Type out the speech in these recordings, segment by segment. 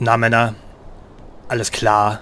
Na Männer, alles klar.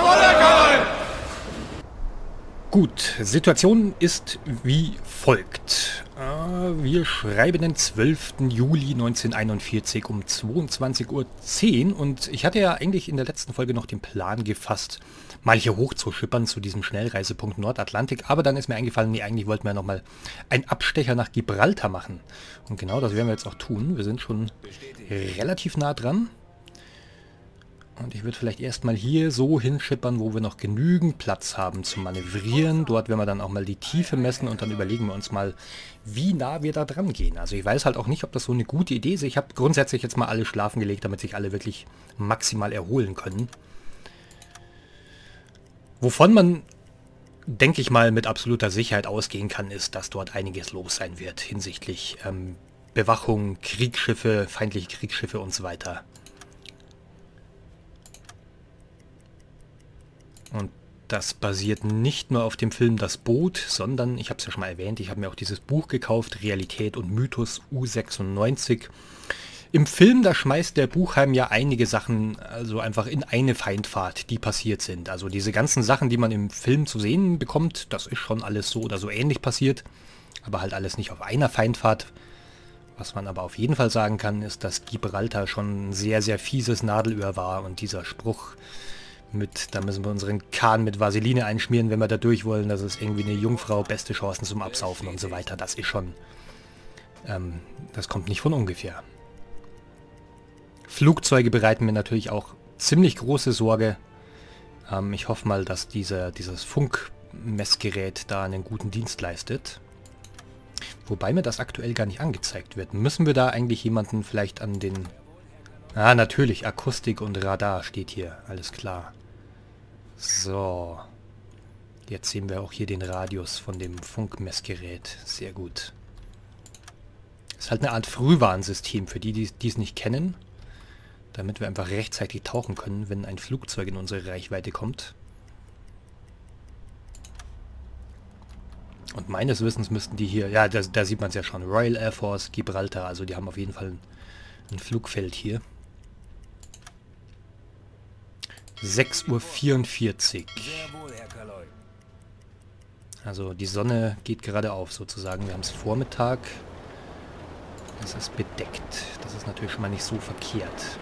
Gut, Situation ist wie folgt. Wir schreiben den 12. Juli 1941 um 22:10 Uhr und ich hatte ja eigentlich in der letzten Folge noch den Plan gefasst, mal hier hochzuschippern zu diesem Schnellreisepunkt Nordatlantik, aber dann ist mir eingefallen, nee, eigentlich wollten wir nochmal einen Abstecher nach Gibraltar machen. Und genau das werden wir jetzt auch tun. Wir sind schon relativ nah dran. Und ich würde vielleicht erstmal hier so hinschippern, wo wir noch genügend Platz haben zum Manövrieren. Dort werden wir dann auch mal die Tiefe messen und dann überlegen wir uns mal, wie nah wir da dran gehen. Also ich weiß halt auch nicht, ob das so eine gute Idee ist. Ich habe grundsätzlich jetzt mal alle schlafen gelegt, damit sich alle wirklich maximal erholen können. Wovon man, denke ich mal, mit absoluter Sicherheit ausgehen kann, ist, dass dort einiges los sein wird hinsichtlich Bewachung, Kriegsschiffe, feindliche Kriegsschiffe und so weiter. Und das basiert nicht nur auf dem Film Das Boot, sondern, ich habe es ja schon mal erwähnt, ich habe mir auch dieses Buch gekauft, Realität und Mythos U96. Im Film, da schmeißt der Buchheim ja einige Sachen also einfach in eine Feindfahrt, die passiert sind. Also diese ganzen Sachen, die man im Film zu sehen bekommt, das ist schon alles so oder so ähnlich passiert, aber halt alles nicht auf einer Feindfahrt. Was man aber auf jeden Fall sagen kann, ist, dass Gibraltar schon ein sehr, sehr fieses Nadelöhr war und dieser Spruch mit, da müssen wir unseren Kahn mit Vaseline einschmieren, wenn wir da durch wollen, das ist irgendwie eine Jungfrau, beste Chancen zum Absaufen und so weiter, das ist schon, das kommt nicht von ungefähr. Flugzeuge bereiten mir natürlich auch ziemlich große Sorge. Ich hoffe mal, dass dieses Funkmessgerät da einen guten Dienst leistet. Wobei mir das aktuell gar nicht angezeigt wird. Müssen wir da eigentlich jemanden vielleicht an den... Ah, natürlich, Akustik und Radar steht hier, alles klar. So. Jetzt sehen wir auch hier den Radius von dem Funkmessgerät. Sehr gut. Ist halt eine Art Frühwarnsystem für die, die es nicht kennen. Damit wir einfach rechtzeitig tauchen können, wenn ein Flugzeug in unsere Reichweite kommt. Und meines Wissens müssten die hier... Ja, da sieht man es ja schon. Royal Air Force, Gibraltar. Also die haben auf jeden Fall ein Flugfeld hier. 6:44 Uhr. Also die Sonne geht gerade auf sozusagen. Wir haben es Vormittag. Es ist bedeckt. Das ist natürlich schon mal nicht so verkehrt.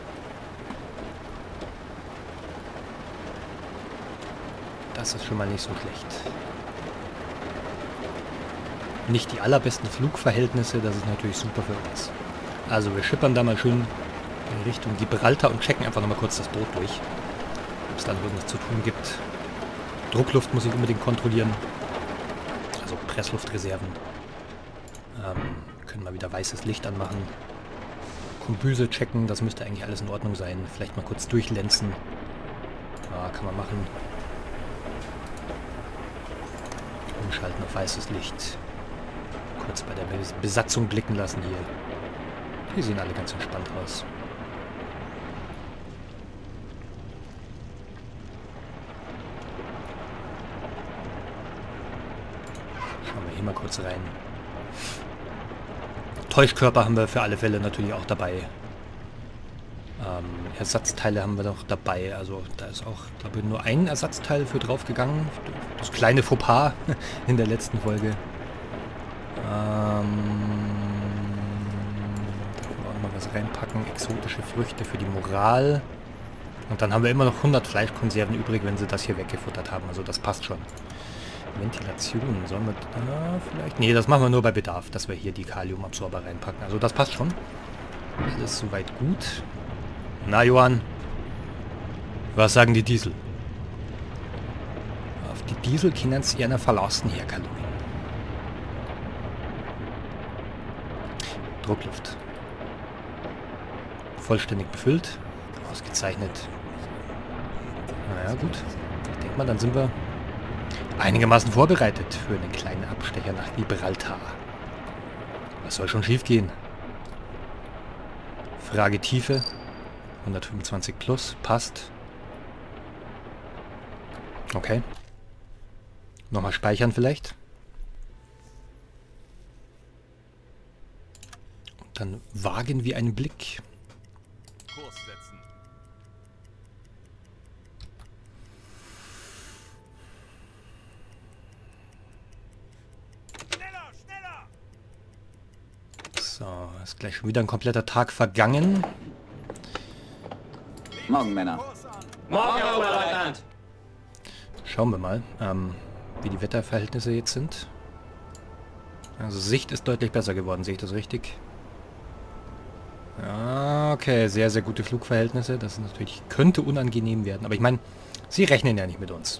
Das ist schon mal nicht so schlecht. Nicht die allerbesten Flugverhältnisse, das ist natürlich super für uns. Also wir schippern da mal schön in Richtung Gibraltar und checken einfach nochmal kurz das Boot durch. Ob es da noch irgendwas zu tun gibt. Druckluft muss ich unbedingt kontrollieren. Also Pressluftreserven. Können mal wieder weißes Licht anmachen. Kombüse checken, das müsste eigentlich alles in Ordnung sein. Vielleicht mal kurz durchlenzen. Ja, kann man machen. Umschalten auf weißes Licht. Kurz bei der Besatzung blicken lassen hier. Die sehen alle ganz entspannt aus. Schauen wir hier mal kurz rein. Täuschkörper haben wir für alle Fälle natürlich auch dabei. Ersatzteile haben wir noch dabei. Also da ist auch, glaube ich, nur ein Ersatzteil für draufgegangen. Das kleine Fauxpas in der letzten Folge. Da können wir auch noch was reinpacken. Exotische Früchte für die Moral. Und dann haben wir immer noch 100 Fleischkonserven übrig, wenn sie das hier weggefuttert haben. Also das passt schon. Ventilation, sollen wir da vielleicht... Nee, das machen wir nur bei Bedarf, dass wir hier die Kaliumabsorber reinpacken. Also das passt schon. Alles soweit gut. Na Johann, was sagen die Diesel? Auf die Diesel können sie einer verlassen, Herr Kalorien. Druckluft. Vollständig befüllt. Ausgezeichnet. Naja, gut. Ich denke mal, dann sind wir einigermaßen vorbereitet für einen kleinen Abstecher nach Gibraltar. Was soll schon schief gehen? Frage Tiefe. 125 plus. Passt. Okay. Nochmal speichern vielleicht. Und dann wagen wir einen Blick. Kurs setzen. Ist gleich schon wieder ein kompletter Tag vergangen. Morgen, Männer. Morgen, Herr Oberleutnant. Schauen wir mal, wie die Wetterverhältnisse jetzt sind. Also Sicht ist deutlich besser geworden, sehe ich das richtig? Ja, okay, sehr, sehr gute Flugverhältnisse. Das natürlich könnte unangenehm werden. Aber ich meine, sie rechnen ja nicht mit uns.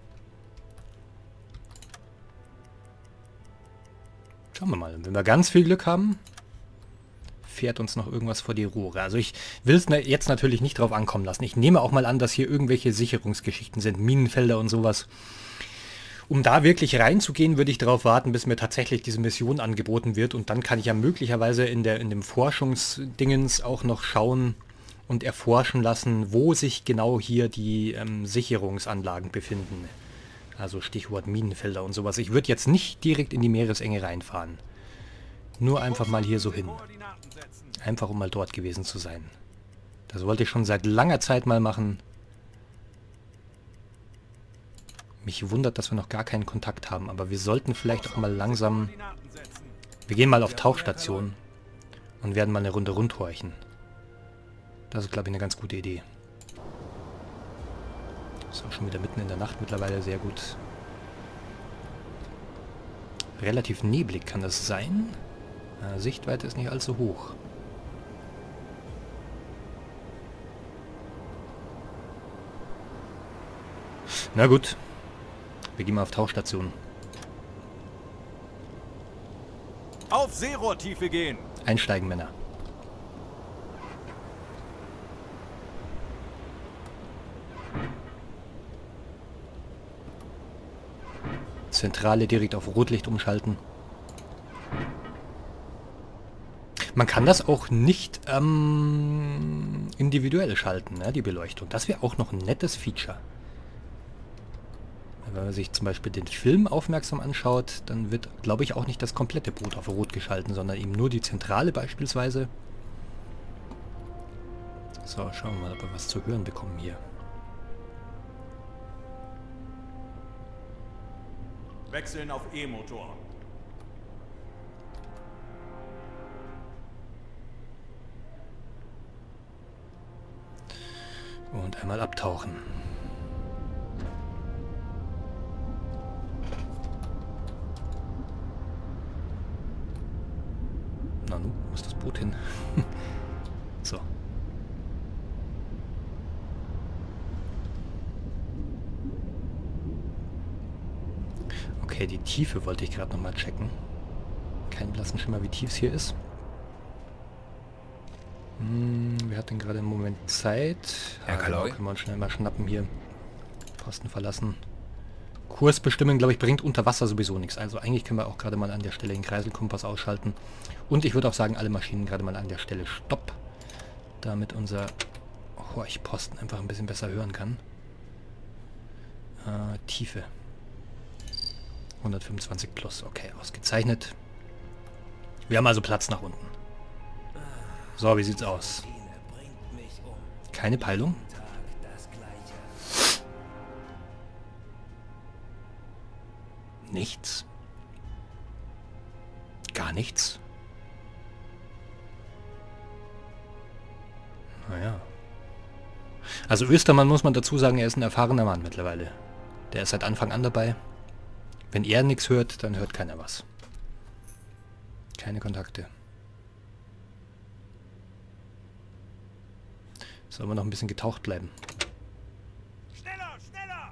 Schauen wir mal, wenn wir ganz viel Glück haben, fährt uns noch irgendwas vor die Rohre. Also ich will es jetzt natürlich nicht drauf ankommen lassen. Ich nehme auch mal an, dass hier irgendwelche Sicherungsgeschichten sind, Minenfelder und sowas. Um da wirklich reinzugehen, würde ich darauf warten, bis mir tatsächlich diese Mission angeboten wird. Und dann kann ich ja möglicherweise in dem Forschungsdingens auch noch schauen und erforschen lassen, wo sich genau hier die Sicherungsanlagen befinden. Also Stichwort Minenfelder und sowas. Ich würde jetzt nicht direkt in die Meeresenge reinfahren. Nur einfach mal hier so hin. Einfach um mal dort gewesen zu sein. Das wollte ich schon seit langer Zeit mal machen. Mich wundert, dass wir noch gar keinen Kontakt haben, aber wir sollten vielleicht auch mal langsam... Wir gehen mal auf Tauchstation und werden mal eine Runde rundhorchen. Das ist, glaube ich, eine ganz gute Idee. Ist auch schon wieder mitten in der Nacht mittlerweile, sehr gut. Relativ neblig kann das sein. Sichtweite ist nicht allzu hoch. Na gut. Wir gehen mal auf Tauchstation. Auf Seerohrtiefe gehen! Einsteigen, Männer. Zentrale direkt auf Rotlicht umschalten. Man kann das auch nicht individuell schalten, ne, die Beleuchtung. Das wäre auch noch ein nettes Feature. Wenn man sich zum Beispiel den Film aufmerksam anschaut, dann wird, glaube ich, auch nicht das komplette Boot auf Rot geschalten, sondern eben nur die Zentrale beispielsweise. So, schauen wir mal, ob wir was zu hören bekommen hier. Wechseln auf E-Motor. Und einmal abtauchen. Na nun, wo ist das Boot hin? So. Okay, die Tiefe wollte ich gerade nochmal checken. Kein blassen Schimmer, wie tief es hier ist. Wer hat denn gerade im Moment Zeit? Herr Kaloi? Können wir uns schnell mal schnappen hier. Posten verlassen. Kurs bestimmen, glaube ich, bringt unter Wasser sowieso nichts. Also eigentlich können wir auch gerade mal an der Stelle den Kreiselkompass ausschalten. Und ich würde auch sagen, alle Maschinen gerade mal an der Stelle Stopp. Damit unser Horchposten einfach ein bisschen besser hören kann. Tiefe. 125 plus. Okay, ausgezeichnet. Wir haben also Platz nach unten. So, wie sieht's aus? Keine Peilung? Nichts? Gar nichts? Naja. Also Östermann, muss man dazu sagen, er ist ein erfahrener Mann mittlerweile. Der ist seit Anfang an dabei. Wenn er nichts hört, dann hört keiner was. Keine Kontakte. Sollen wir noch ein bisschen getaucht bleiben? Schneller, schneller!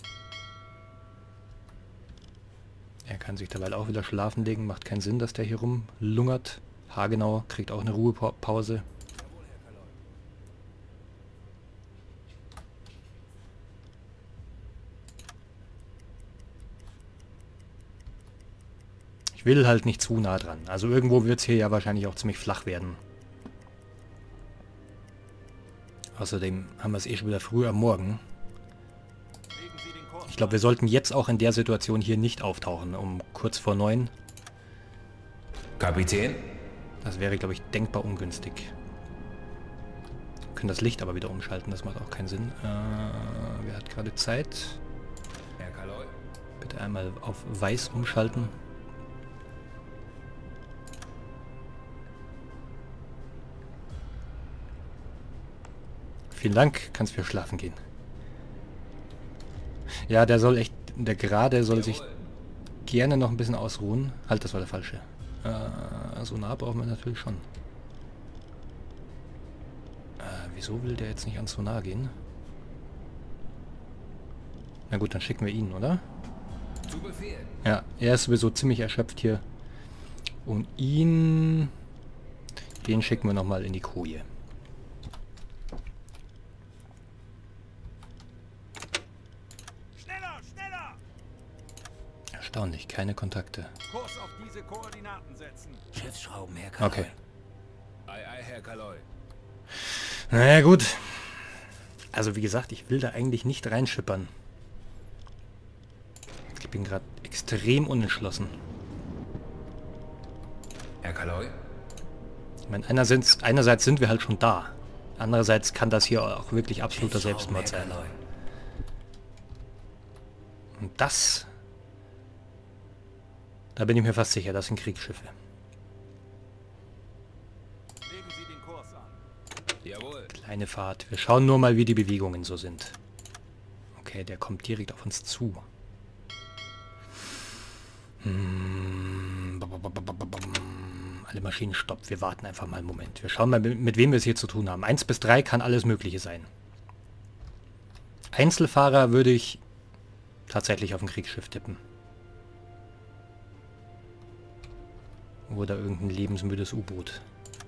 Er kann sich derweil auch wieder schlafen legen. Macht keinen Sinn, dass der hier rumlungert. Hagenau kriegt auch eine Ruhepause. Ich will halt nicht zu nah dran. Also irgendwo wird es hier ja wahrscheinlich auch ziemlich flach werden. Außerdem haben wir es eh schon wieder früh am Morgen. Ich glaube, wir sollten jetzt auch in der Situation hier nicht auftauchen, um kurz vor 9. Kapitän? Das wäre, glaube ich, denkbar ungünstig. Wir können das Licht aber wieder umschalten, das macht auch keinen Sinn. Wer hat gerade Zeit? Herr Kaloi? Bitte einmal auf weiß umschalten. Vielen Dank, kannst wieder schlafen gehen. Ja, der soll echt, der Gerade soll sich gerne noch ein bisschen ausruhen. Halt, das war der falsche. Sonar brauchen wir natürlich schon. Wieso will der jetzt nicht ans Sonar gehen? Na gut, dann schicken wir ihn, oder? Zu Befehl. Ja, er ist sowieso ziemlich erschöpft hier. Und ihn... Den schicken wir nochmal in die Koje. Schneller, schneller! Erstaunlich, keine Kontakte. Kurs auf diese Koordinaten setzen. Schiffsschrauben, Herr Kaloi. Okay. Ei, ei, Herr Kaloi. Naja, gut. Also wie gesagt, ich will da eigentlich nicht reinschippern. Ich bin gerade extrem unentschlossen. Herr Kaloi? Ich meine, einerseits sind wir halt schon da. Andererseits kann das hier auch wirklich absoluter Selbstmord sein. Und das... Da bin ich mir fast sicher, das sind Kriegsschiffe. Legen Sie den Kurs an. Jawohl. Kleine Fahrt. Wir schauen nur mal, wie die Bewegungen so sind. Okay, der kommt direkt auf uns zu. Alle Maschinen stoppt. Wir warten einfach mal einen Moment. Wir schauen mal, mit wem wir es hier zu tun haben. 1 bis 3 kann alles Mögliche sein. Einzelfahrer würde ich tatsächlich auf ein Kriegsschiff tippen. Oder irgendein lebensmüdes U-Boot.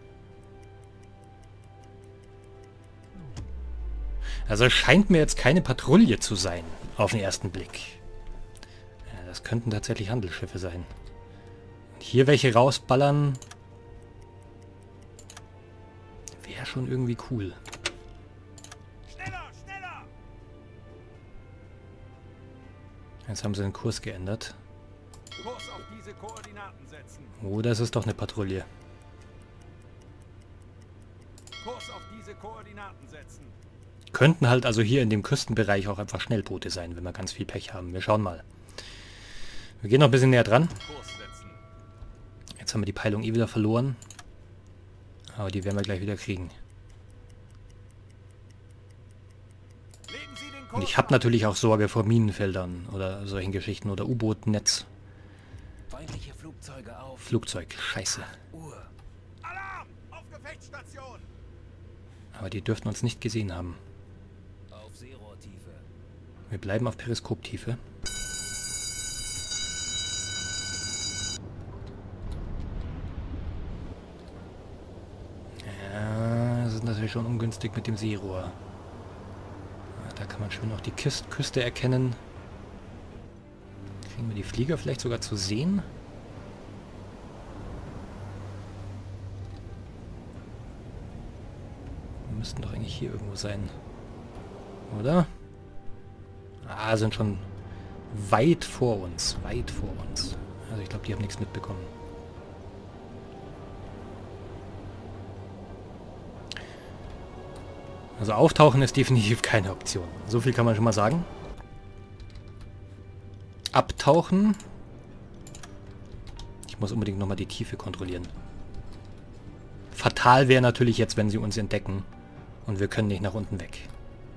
Also es scheint mir jetzt keine Patrouille zu sein, auf den ersten Blick. Ja, das könnten tatsächlich Handelsschiffe sein. Und hier welche rausballern, wäre schon irgendwie cool. Schneller, schneller! Jetzt haben sie den Kurs geändert. Kurs auf diese Koordinaten setzen. Oh, das ist doch eine Patrouille. Kurs auf diese Koordinaten setzen. Könnten halt also hier in dem Küstenbereich auch einfach Schnellboote sein, wenn wir ganz viel Pech haben. Wir schauen mal. Wir gehen noch ein bisschen näher dran. Kurs setzen. Jetzt haben wir die Peilung eh wieder verloren. Aber die werden wir gleich wieder kriegen. Legen Sie den Kurs Und ich habe natürlich auch Sorge vor Minenfeldern oder solchen Geschichten oder U-Boot-Netz. Feindliche Flugzeuge auf. Flugzeug, scheiße. Uhr. Alarm! Auf Gefechtsstation! Aber die dürften uns nicht gesehen haben. Auf Seerohrtiefe. Wir bleiben auf Periskoptiefe. Ja, das ist natürlich schon ungünstig mit dem Seerohr. Ja, da kann man schön auch die Küste erkennen. Kriegen wir die Flieger vielleicht sogar zu sehen? Wir müssten doch eigentlich hier irgendwo sein. Oder? Ah, sind schon weit vor uns. Weit vor uns. Also ich glaube, die haben nichts mitbekommen. Also auftauchen ist definitiv keine Option. So viel kann man schon mal sagen. Abtauchen. Ich muss unbedingt nochmal die Tiefe kontrollieren. Fatal wäre natürlich jetzt, wenn sie uns entdecken und wir können nicht nach unten weg.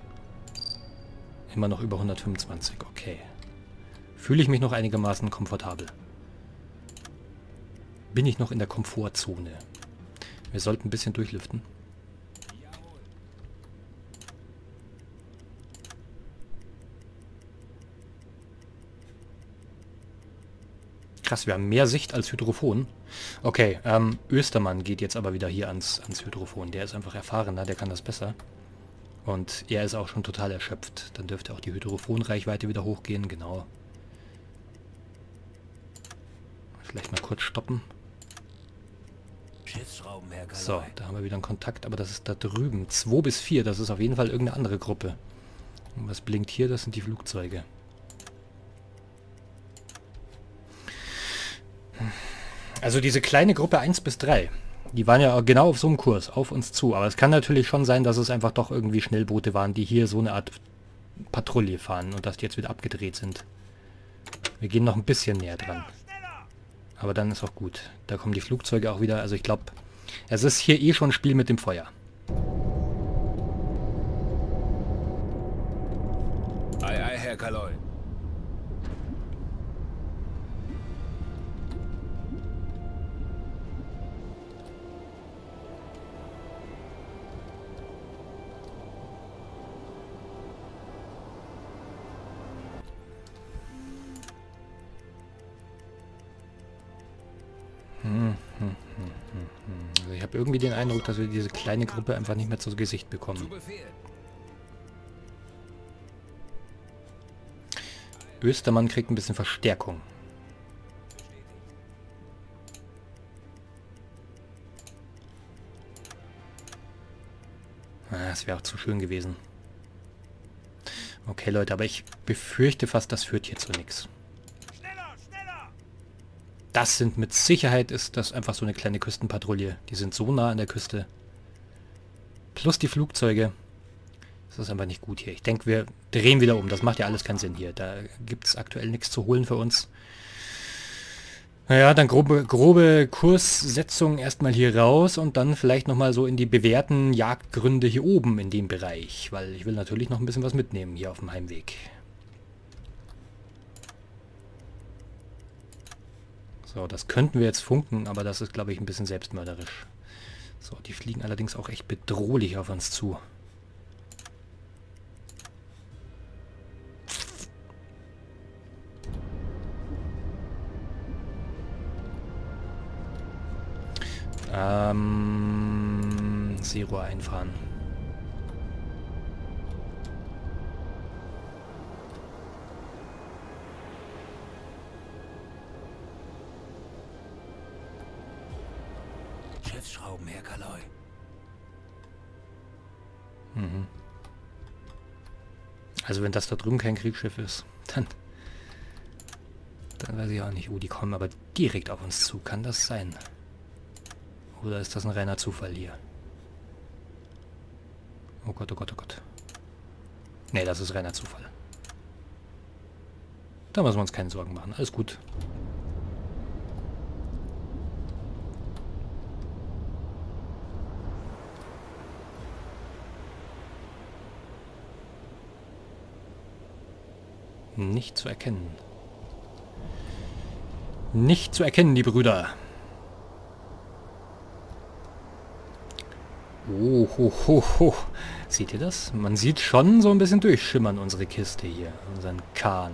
Immer noch über 125, okay. Fühle ich mich noch einigermaßen komfortabel. Bin ich noch in der Komfortzone. Wir sollten ein bisschen durchlüften. Krass, wir haben mehr Sicht als Hydrophon. Okay, Östermann geht jetzt aber wieder hier ans Hydrophon. Der ist einfach erfahrener, der kann das besser. Und er ist auch schon total erschöpft. Dann dürfte auch die Hydrophonreichweite wieder hochgehen, genau. Vielleicht mal kurz stoppen. Schiffsschrauben, Herr Kaloi. So, da haben wir wieder einen Kontakt, aber das ist da drüben. 2 bis 4, das ist auf jeden Fall irgendeine andere Gruppe. Und was blinkt hier? Das sind die Flugzeuge. Also diese kleine Gruppe 1 bis 3, die waren ja genau auf so einem Kurs, auf uns zu. Aber es kann natürlich schon sein, dass es einfach doch irgendwie Schnellboote waren, die hier so eine Art Patrouille fahren und dass die jetzt wieder abgedreht sind. Wir gehen noch ein bisschen näher dran. Aber dann ist auch gut. Da kommen die Flugzeuge auch wieder. Also ich glaube, es ist hier eh schon ein Spiel mit dem Feuer. Herr Kaloy. Also ich habe irgendwie den Eindruck, dass wir diese kleine Gruppe einfach nicht mehr zu Gesicht Zu bekommen. Befehl. Östermann kriegt ein bisschen Verstärkung. Das wäre auch zu schön gewesen. Okay, Leute, aber ich befürchte fast, das führt hier zu nichts. Schneller, schneller! Das sind mit Sicherheit, ist das einfach so eine kleine Küstenpatrouille. Die sind so nah an der Küste. Plus die Flugzeuge. Das ist einfach nicht gut hier. Ich denke, wir drehen wieder um. Das macht ja alles keinen Sinn hier. Da gibt es aktuell nichts zu holen für uns. Naja, dann grobe Kurssetzung erstmal hier raus und dann vielleicht nochmal so in die bewährten Jagdgründe hier oben in dem Bereich. Weil ich will natürlich noch ein bisschen was mitnehmen hier auf dem Heimweg. So, das könnten wir jetzt funken, aber das ist, glaube ich, ein bisschen selbstmörderisch. So, die fliegen allerdings auch echt bedrohlich auf uns zu. Seerohr einfahren. Schiffsschrauben, Herr Kaloy. Also wenn das da drüben kein Kriegsschiff ist, dann weiß ich auch nicht. Oh, die kommen aber direkt auf uns zu. Kann das sein? Oder ist das ein reiner Zufall hier? Oh Gott, oh Gott, oh Gott. Nee, das ist reiner Zufall. Da müssen wir uns keine Sorgen machen. Alles gut. Nicht zu erkennen. Nicht zu erkennen, die Brüder. Oh, ho, ho, ho. Seht ihr das? Man sieht schon so ein bisschen durchschimmern unsere Kiste hier, unseren Kahn.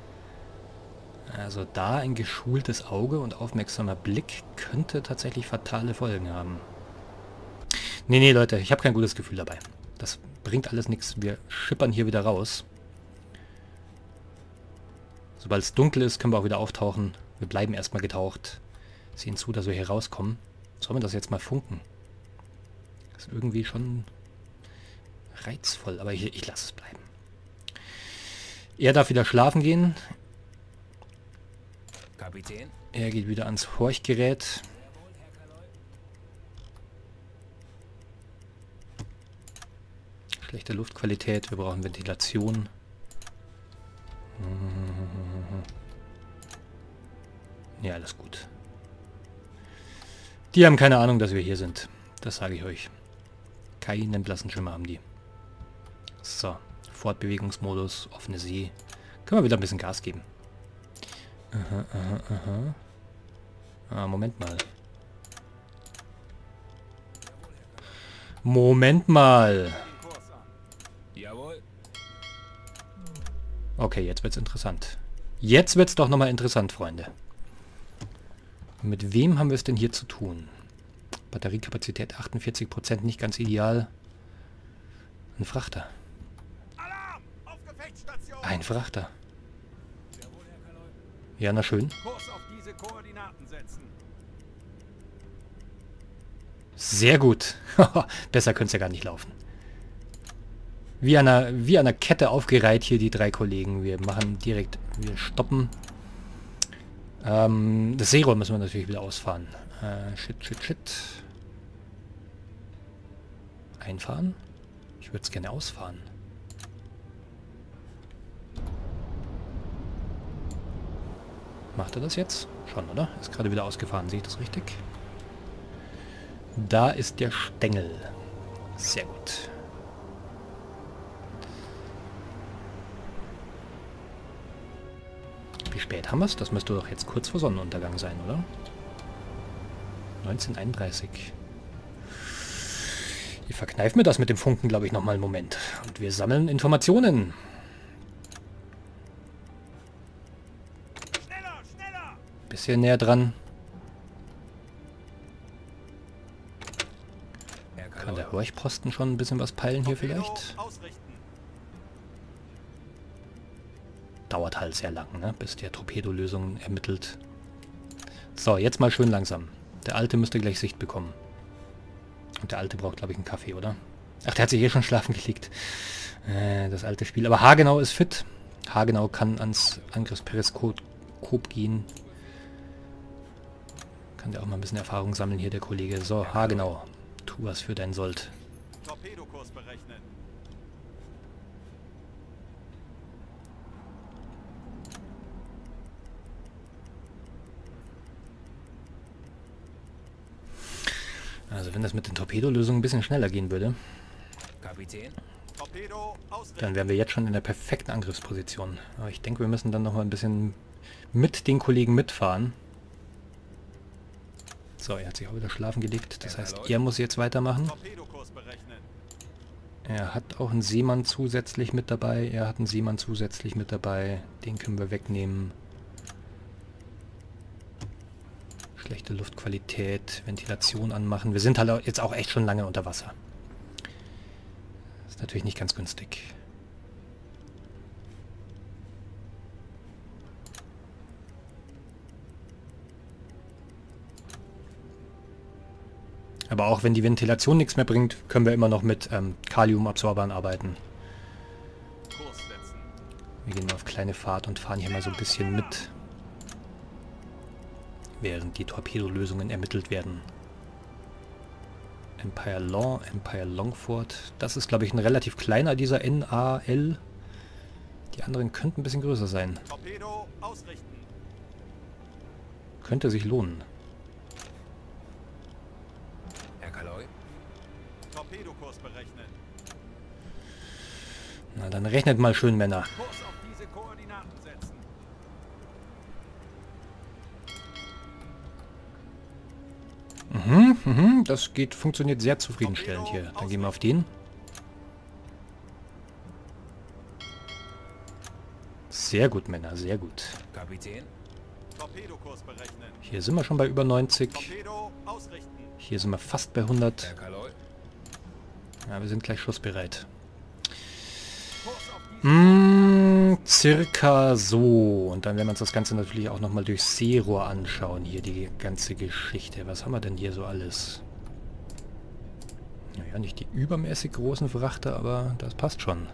Also da ein geschultes Auge und aufmerksamer Blick könnte tatsächlich fatale Folgen haben. Nee, nee, Leute, ich habe kein gutes Gefühl dabei. Das bringt alles nichts. Wir schippern hier wieder raus. Sobald es dunkel ist, können wir auch wieder auftauchen. Wir bleiben erstmal getaucht. Sehen zu, dass wir hier rauskommen. Sollen wir das jetzt mal funken? Das ist irgendwie schon reizvoll, aber ich lasse es bleiben. Er darf wieder schlafen gehen. Kapitän. Er geht wieder ans Horchgerät. Schlechte Luftqualität, wir brauchen Ventilation. Ja, alles gut. Die haben keine Ahnung, dass wir hier sind. Das sage ich euch. Keinen blassen Schimmer haben die. So, Fortbewegungsmodus, offene See. Können wir wieder ein bisschen Gas geben. Aha, aha, aha. Ah, Moment mal. Moment mal. Jawohl. Okay, jetzt wird's interessant. Jetzt wird's doch nochmal interessant, Freunde. Mit wem haben wir es denn hier zu tun? Batteriekapazität 48%, nicht ganz ideal. Ein Frachter. Alarm! Auf Gefechtsstation! Ein Frachter. Ja, na schön. Kurs auf diese Koordinaten setzen. Sehr gut. Besser könnte es ja gar nicht laufen. Wie an einer Kette aufgereiht hier die drei Kollegen. Wir machen direkt, wir stoppen. Das Seerohr müssen wir natürlich wieder ausfahren. Shit. Einfahren? Ich würde es gerne ausfahren. Macht er das jetzt? Schon, oder? Ist gerade wieder ausgefahren. Sehe ich das richtig? Da ist der Stängel. Sehr gut. spät haben wir es? Das müsste doch jetzt kurz vor Sonnenuntergang sein, oder? 19:31. Ich verkneife mir das mit dem Funken, glaube ich, nochmal einen Moment. Und wir sammeln Informationen. Schneller, schneller! Bisschen näher dran. Herr Kann der Kaloi. Horchposten schon ein bisschen was peilen hier Torpedo vielleicht? ausrichten. Dauert halt sehr lang, ne? Bis der Torpedolösung ermittelt. So, jetzt mal schön langsam. Der Alte müsste gleich Sicht bekommen. Und der Alte braucht, glaube ich, einen Kaffee, oder? Ach, der hat sich hier schon schlafen gelegt. Das alte Spiel. Aber Hagenau ist fit. Hagenau kann ans Angriffsperiskop gehen. Kann der auch mal ein bisschen Erfahrung sammeln hier, der Kollege. So, Hagenau. Tu was für dein Sold. Torpedokurs berechnen. Also wenn das mit den Torpedolösungen ein bisschen schneller gehen würde, Kapitän. Torpedo ausrichten. dann wären wir jetzt schon in der perfekten Angriffsposition. Aber ich denke, wir müssen dann noch mal ein bisschen mit den Kollegen mitfahren. So, er hat sich auch wieder schlafen gelegt. Das heißt, er muss jetzt weitermachen. Torpedokurs berechnen. Er hat auch einen Seemann zusätzlich mit dabei. Er hat einen Seemann zusätzlich mit dabei. Den können wir wegnehmen. Schlechte Luftqualität, Ventilation anmachen. Wir sind halt jetzt auch echt schon lange unter Wasser. Ist natürlich nicht ganz günstig. Aber auch wenn die Ventilation nichts mehr bringt, können wir immer noch mit Kaliumabsorbern arbeiten. Kurs setzen. Wir gehen mal auf kleine Fahrt und fahren hier mal so ein bisschen mit, während die Torpedolösungen ermittelt werden. Empire Law, Empire Longford. Das ist, glaube ich, ein relativ kleiner, dieser NAL. Die anderen könnten ein bisschen größer sein. Torpedo ausrichten. Könnte sich lohnen. Herr Kaloi. Torpedokurs berechnen. Na, dann rechnet mal schön, Männer. Kurs auf diese Koordinaten setzen. Das funktioniert sehr zufriedenstellend hier. Dann gehen wir auf den. Sehr gut, Männer, sehr gut. Kapitän. Torpedokurs berechnen. Hier sind wir schon bei über 90. Torpedo ausrichten. Hier sind wir fast bei 100. Herr Kaloi. Ja, wir sind gleich schussbereit. Kurs auf diese Circa so. Und dann werden wir uns das Ganze natürlich auch nochmal durch Seerohr anschauen. Hier die ganze Geschichte. Was haben wir denn hier so alles? Naja, nicht die übermäßig großen Frachter, aber das passt schon.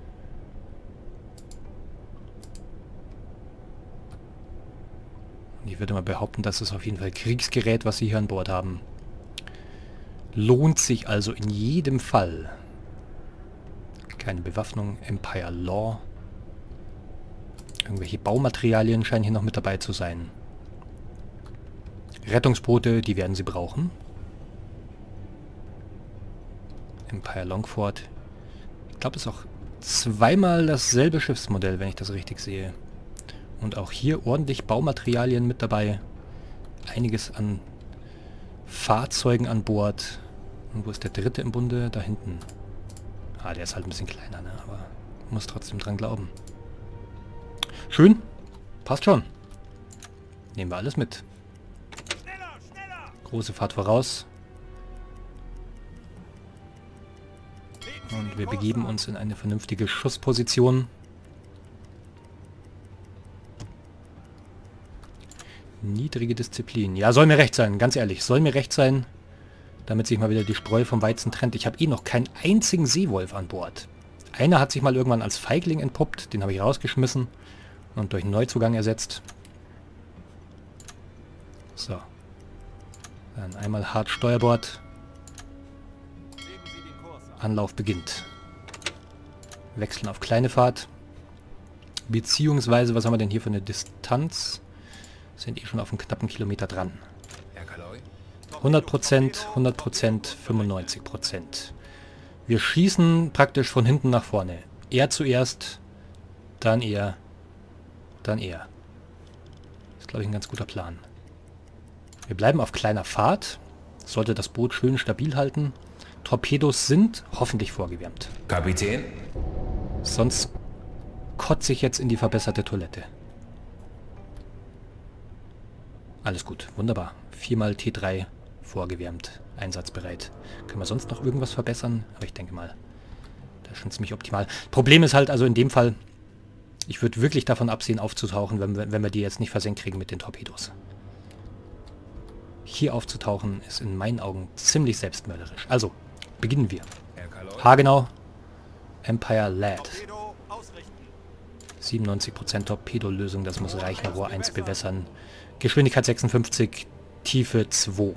Und ich würde mal behaupten, das ist auf jeden Fall Kriegsgerät, was sie hier an Bord haben. Lohnt sich also in jedem Fall. Keine Bewaffnung, Empire Law. Irgendwelche Baumaterialien scheinen hier noch mit dabei zu sein. Rettungsboote, die werden sie brauchen. Empire Longford. Ich glaube, es ist auch zweimal dasselbe Schiffsmodell, wenn ich das richtig sehe. Und auch hier ordentlich Baumaterialien mit dabei. Einiges an Fahrzeugen an Bord. Und wo ist der dritte im Bunde? Da hinten. Ah, der ist halt ein bisschen kleiner, ne? Aber muss trotzdem dran glauben. Schön. Passt schon. Nehmen wir alles mit. schneller, schneller. Große Fahrt voraus. Legen Sie Und den wir Kurs begeben an. uns in eine vernünftige Schussposition. Niedrige Disziplin. Ja, soll mir recht sein, ganz ehrlich. Soll mir recht sein, damit sich mal wieder die Spreu vom Weizen trennt. Ich habe eh noch keinen einzigen Seewolf an Bord. Einer hat sich mal irgendwann als Feigling entpuppt. Den habe ich rausgeschmissen und durch einen Neuzugang ersetzt. So. Dann einmal hart Steuerbord. Legen Sie den Kurs an. Anlauf beginnt. Wechseln auf kleine Fahrt. Beziehungsweise, was haben wir denn hier für eine Distanz? Sind eh schon auf einen knappen Kilometer dran. Herr Kaloi. 100%, 100%, 95%. Wir schießen praktisch von hinten nach vorne. Er zuerst, dann er, dann er. glaube ich, ein ganz guter Plan. Wir bleiben auf kleiner Fahrt. Sollte das Boot schön stabil halten. Torpedos sind hoffentlich vorgewärmt. Kapitän? Sonst kotze ich jetzt in die verbesserte Toilette. Alles gut, wunderbar. 4x T3 vorgewärmt, einsatzbereit. Können wir sonst noch irgendwas verbessern? Aber ich denke mal, das ist schon ziemlich optimal. Problem ist halt also in dem Fall, ich würde wirklich davon absehen aufzutauchen, wenn wir die jetzt nicht versenkt kriegen mit den Torpedos. Hier aufzutauchen ist in meinen Augen ziemlich selbstmörderisch. Also, beginnen wir. Herr Kaloi? Hagenau, Empire Lad. Torpedo ausrichten. 97% Torpedolösung, das muss reichen. Rohr 1 bewässern. Geschwindigkeit 56, Tiefe 2.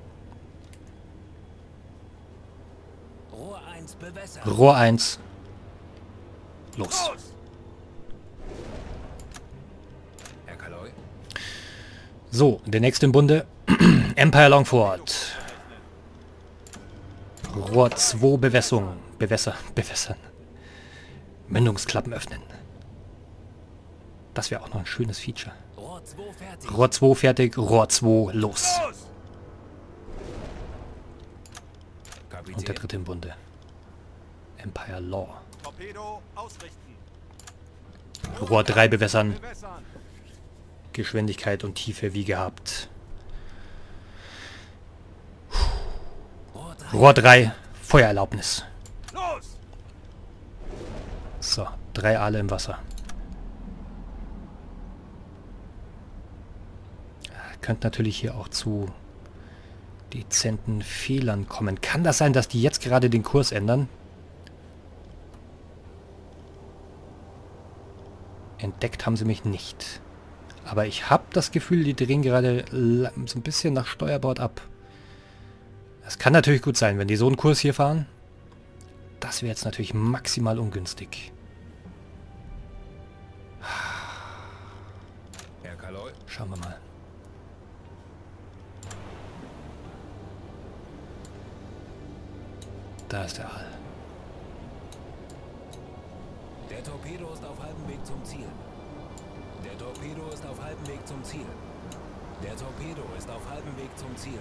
Rohr 1 bewässern. Rohr 1. Los. Los! Herr Kaloi? So, der nächste im Bunde. Empire Longford. Rohr 2 Bewässerung. Bewässern. Mündungsklappen öffnen. Das wäre auch noch ein schönes Feature. Rohr 2 fertig. Rohr 2 fertig, Rohr 2 los. Los! Kapitän? Und der dritte im Bunde. Empire Law. Torpedo ausrichten. Rohr 3 bewässern. Bewässern. Geschwindigkeit und Tiefe wie gehabt. Rohr 3. Rohr 3, Feuererlaubnis. Los! So, 3 Aale im Wasser. Könnte natürlich hier auch zu dezenten Fehlern kommen. Kann das sein, dass die jetzt gerade den Kurs ändern? Entdeckt haben sie mich nicht. Aber ich habe das Gefühl, die drehen gerade so ein bisschen nach Steuerbord ab. Das kann natürlich gut sein, wenn die so einen Kurs hier fahren. Das wäre jetzt natürlich maximal ungünstig. Herr Kaloi? Schauen wir mal. Da ist der Aal. Der Torpedo ist auf halbem Weg zum Ziel. Der Torpedo ist auf halbem Weg zum Ziel. Der Torpedo ist auf halbem Weg zum Ziel.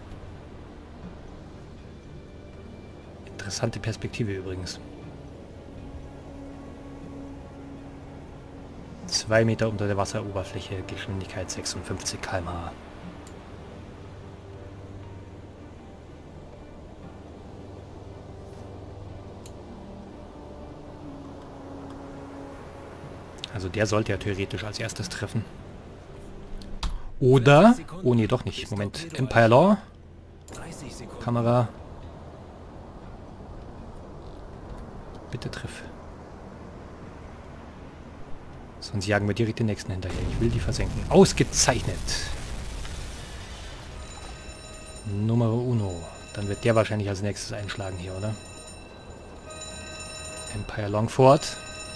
Interessante Perspektive übrigens. 2 Meter unter der Wasseroberfläche, Geschwindigkeit 56 km/h. Also der sollte ja theoretisch als erstes treffen. Oder... Oh nee, doch nicht. Moment. Empire Law. 30 Sekunden. Kamera. Bitte triff. Sonst jagen wir direkt den nächsten hinterher. Ich will die versenken. Ausgezeichnet. Numero uno. Dann wird der wahrscheinlich als nächstes einschlagen hier, oder? Empire Longford.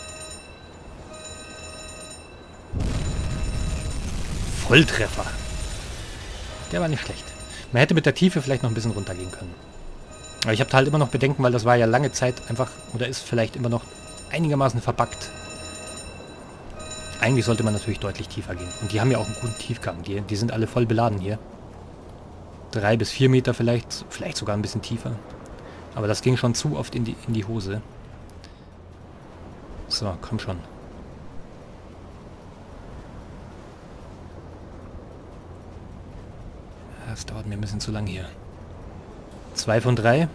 Volltreffer. Der war nicht schlecht. Man hätte mit der Tiefe vielleicht noch ein bisschen runtergehen können. Aber ich habe halt immer noch Bedenken, weil das war ja lange Zeit einfach, oder ist vielleicht immer noch einigermaßen verbuggt. Eigentlich sollte man natürlich deutlich tiefer gehen. Und die haben ja auch einen guten Tiefgang. Die sind alle voll beladen hier. 3 bis 4 Meter vielleicht sogar ein bisschen tiefer. Aber das ging schon zu oft in die Hose. So, komm schon. Das dauert mir ein bisschen zu lang hier. 2 von 3.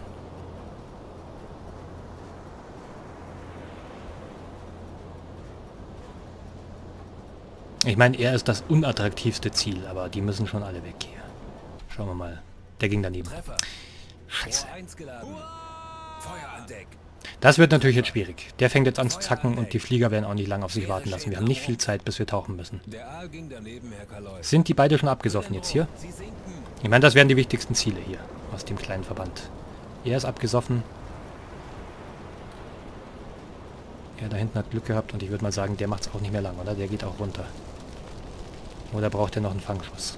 Ich meine, er ist das unattraktivste Ziel, aber die müssen schon alle weg hier. Schauen wir mal. Der ging daneben. Treffer. Scheiße. Rohr 1 geladen. Feuer an Deck. Das wird natürlich jetzt schwierig. Der fängt jetzt an zu zacken und die Flieger werden auch nicht lange auf sich warten lassen. Wir haben nicht viel Zeit, bis wir tauchen müssen. Der Aal ging daneben, Herr Kaloi. Sind die beide schon abgesoffen jetzt hier? Sie sinken. Ich meine, das wären die wichtigsten Ziele hier aus dem kleinen Verband. Er ist abgesoffen. Er da hinten hat Glück gehabt und ich würde mal sagen, der macht es auch nicht mehr lang, oder? Der geht auch runter. Oder braucht er noch einen Fangschuss?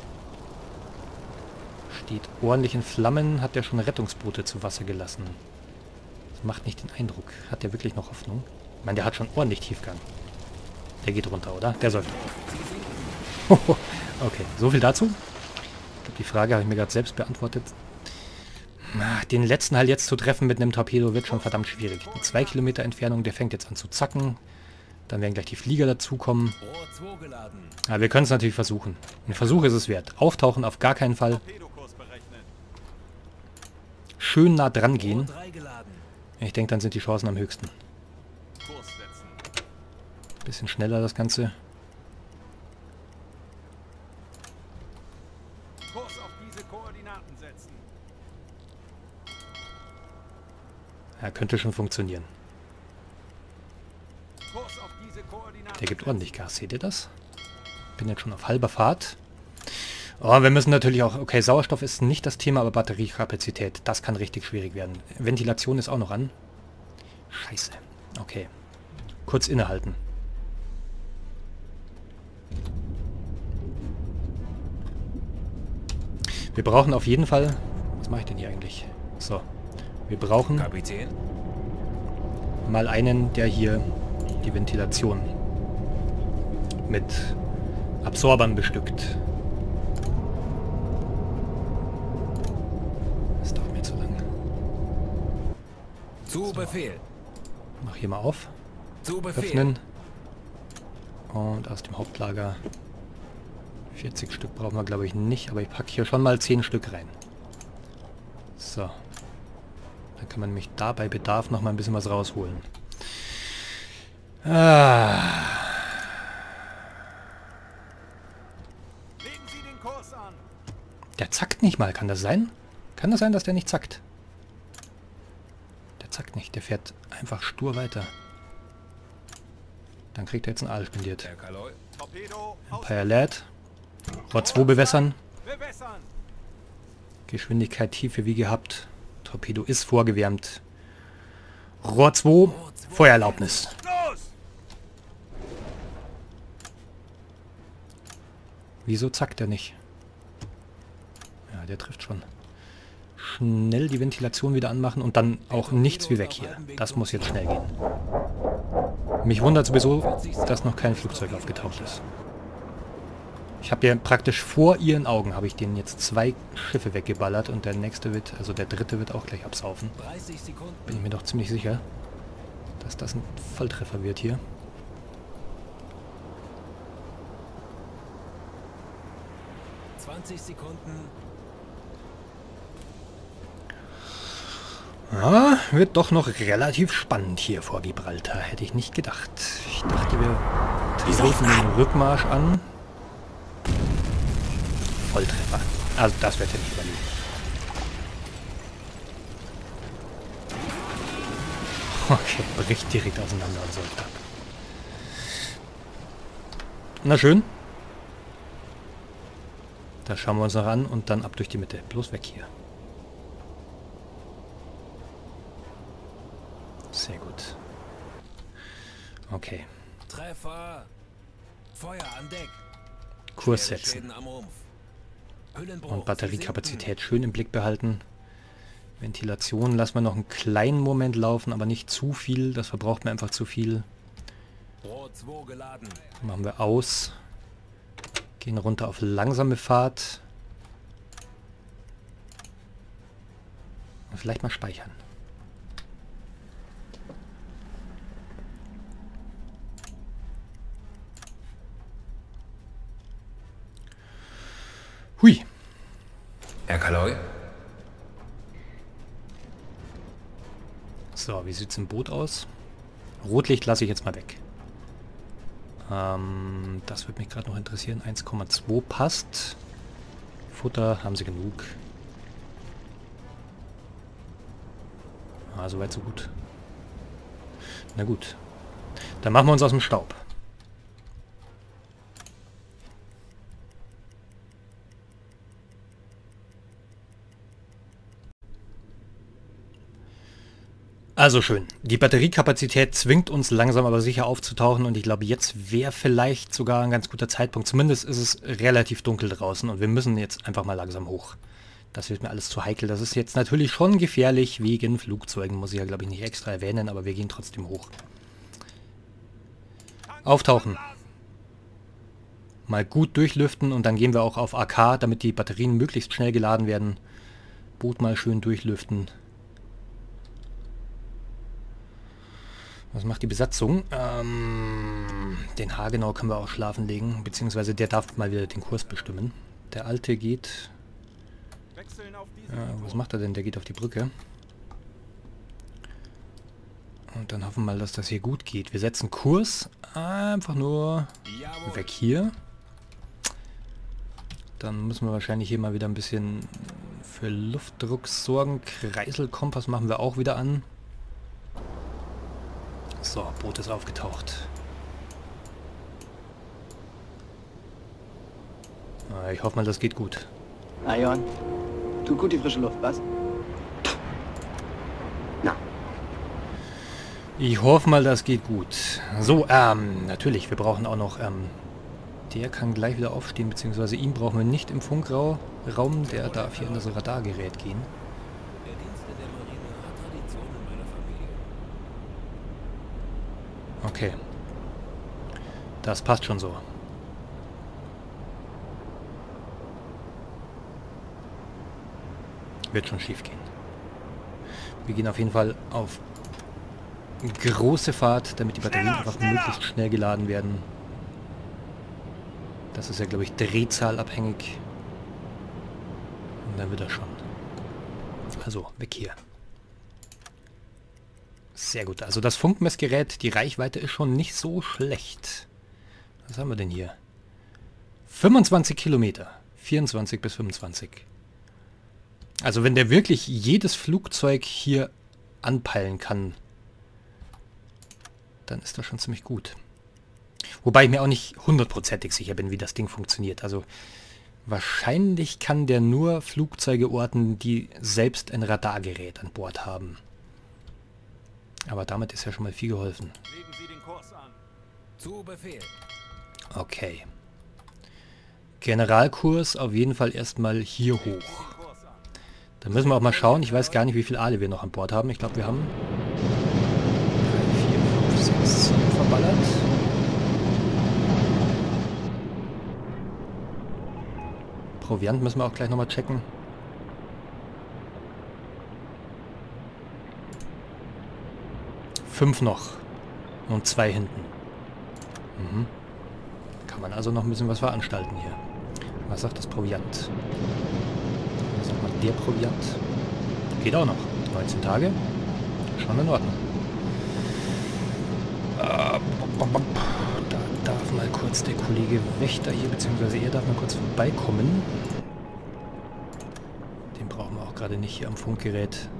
Steht ordentlich in Flammen, hat er schon Rettungsboote zu Wasser gelassen. Das macht nicht den Eindruck. Hat der wirklich noch Hoffnung? Ich meine, der hat schon ordentlich Tiefgang. Der geht runter, oder? Der sollte. Okay, so viel dazu. Ich glaube, die Frage habe ich mir gerade selbst beantwortet. Den letzten halt jetzt zu treffen mit einem Torpedo wird schon verdammt schwierig. Die 2 Kilometer Entfernung, der fängt jetzt an zu zacken. Dann werden gleich die Flieger dazukommen. Rohr 2 geladen. Ja, wir können es natürlich versuchen. Ein Versuch ist es wert. Auftauchen auf gar keinen Fall. Torpedokurs berechnen. Schön nah dran Rohr gehen. 3 geladen. Ich denke, dann sind die Chancen am höchsten. Kurs setzen. Bisschen schneller das Ganze. Kurs auf diese Koordinaten setzen. Ja, könnte schon funktionieren. Kurs auf diese Koordinaten. Der gibt ordentlich Gas. Seht ihr das? Bin jetzt schon auf halber Fahrt. Oh, wir müssen natürlich auch... Okay, Sauerstoff ist nicht das Thema, aber Batteriekapazität. Das kann richtig schwierig werden. Ventilation ist auch noch an. Scheiße. Okay. Kurz innehalten. Wir brauchen auf jeden Fall... Was mache ich denn hier eigentlich? So. Wir brauchen Kapitän. mal einen, der hier die Ventilation mit Absorbern bestückt. Das dauert mir zu lang. Zu Befehl. Mach hier mal auf. Zu Befehl. Öffnen. Und aus dem Hauptlager 40 Stück brauchen wir, glaube ich, nicht. Aber ich packe hier schon mal 10 Stück rein. So. Dann kann man nämlich da bei Bedarf noch mal ein bisschen was rausholen. Ah. Legen Sie den Kurs an. Der zackt nicht mal. Kann das sein? Kann das sein, dass der nicht zackt? Der zackt nicht. Der fährt einfach stur weiter. Dann kriegt er jetzt ein Aal spendiert. Herr Kaloi. Torpedo Empire Lad. Rohr 2 bewässern. bewässern. Geschwindigkeit Tiefe wie gehabt. Torpedo ist vorgewärmt. Rohr 2. Feuererlaubnis. Los! Wieso zackt er nicht? Ja, der trifft schon. Schnell die Ventilation wieder anmachen und dann auch nichts wie weg hier. Das muss jetzt schnell gehen. Mich wundert sowieso, dass noch kein Flugzeug aufgetaucht ist. Ich habe ja praktisch vor ihren Augen, habe ich denen jetzt 2 Schiffe weggeballert und der nächste wird, also der dritte wird auch gleich absaufen. 30 Sekunden. Bin ich mir doch ziemlich sicher, dass das ein Volltreffer wird hier. Sekunden. Ja, wird doch noch relativ spannend hier vor Gibraltar. Hätte ich nicht gedacht. Ich dachte, wir treten den Rückmarsch an. Volltreffer. Also das wird ja nicht überleben. Okay, bricht direkt auseinander und säuft ab. Na schön. Das schauen wir uns noch an und dann ab durch die Mitte. Bloß weg hier. Sehr gut. Okay. Treffer. Feuer an Deck. Kurs Schwere setzen. Schäden am Rumpf. Hüllenbruch. Und Batteriekapazität schön im Blick behalten. Ventilation lassen wir noch einen kleinen Moment laufen, aber nicht zu viel. Das verbraucht mir einfach zu viel. Rohr 2 geladen. Machen wir aus. Gehen runter auf langsame Fahrt. Und vielleicht mal speichern. Hui. Herr Kaloi. So, wie sieht es im Boot aus? Rotlicht lasse ich jetzt mal weg. Das würde mich gerade noch interessieren. 1,2 passt. Futter haben sie genug. Ah, soweit so gut. Na gut. Dann machen wir uns aus dem Staub. Also schön. Die Batteriekapazität zwingt uns langsam aber sicher aufzutauchen und ich glaube, jetzt wäre vielleicht sogar ein ganz guter Zeitpunkt. Zumindest ist es relativ dunkel draußen und wir müssen jetzt einfach mal langsam hoch. Das wird mir alles zu heikel. Das ist jetzt natürlich schon gefährlich wegen Flugzeugen, muss ich ja glaube ich nicht extra erwähnen, aber wir gehen trotzdem hoch. Auftauchen. mal gut durchlüften und dann gehen wir auch auf AK, damit die Batterien möglichst schnell geladen werden. Boot mal schön durchlüften. Was macht die Besatzung? Den Hagenau können wir auch schlafen legen, beziehungsweise der darf mal wieder den Kurs bestimmen. Der Alte geht... Wechseln auf diese was macht er denn? Der geht auf die Brücke. Und dann hoffen wir mal, dass das hier gut geht. Wir setzen Kurs. Einfach nur Jawohl. weg hier. Dann müssen wir wahrscheinlich hier mal wieder ein bisschen für Luftdruck sorgen. Kreiselkompass machen wir auch wieder an. So, Boot ist aufgetaucht. Ich hoffe mal, das geht gut. Ion, tut gut die frische Luft, was? Na, Ich hoffe mal, das geht gut. So, natürlich, wir brauchen auch noch, der kann gleich wieder aufstehen, beziehungsweise ihn brauchen wir nicht im Funkraum, der darf hier in das Radargerät gehen. Der Dienst in der Marine hat Tradition in meiner Familie. Okay. Das passt schon so. Wird schon schief gehen. Wir gehen auf jeden Fall auf große Fahrt, damit die Batterien einfach möglichst schnell geladen werden. Das ist ja, glaube ich, drehzahlabhängig. Und dann wird er schon. Also, weg hier. Sehr gut. Also das Funkmessgerät, die Reichweite ist schon nicht so schlecht. Was haben wir denn hier? 25 Kilometer. 24 bis 25. Also wenn der wirklich jedes Flugzeug hier anpeilen kann, dann ist das schon ziemlich gut. Wobei ich mir auch nicht hundertprozentig sicher bin, wie das Ding funktioniert. Also wahrscheinlich kann der nur Flugzeuge orten, die selbst ein Radargerät an Bord haben. Aber damit ist ja schon mal viel geholfen. Legen Sie den Kurs an. Zu Befehl. Okay. Generalkurs auf jeden Fall erstmal hier hoch. Kurs an. Dann müssen wir auch mal schauen. Ich weiß gar nicht, wie viele Aale wir noch an Bord haben. Ich glaube, wir haben 3, 4, 5, 6, 7 verballert. Proviant müssen wir auch gleich nochmal checken. Fünf noch. Und 2 hinten. Mhm. Kann man also noch ein bisschen was veranstalten hier. Was sagt das Proviant? Was sagt mal der Proviant? Geht auch noch. 19 Tage. Schon in Ordnung. Da darf mal kurz der Kollege Wächter hier, beziehungsweise er darf mal kurz vorbeikommen. Den brauchen wir auch gerade nicht hier am Funkgerät.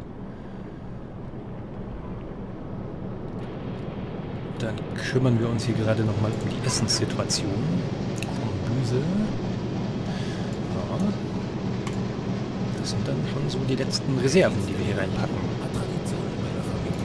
Dann kümmern wir uns hier gerade nochmal um die Essenssituation. Kombüse. Ja. Das sind dann schon so die letzten Reserven, die wir hier reinpacken. Hat Tradition in meiner Familie.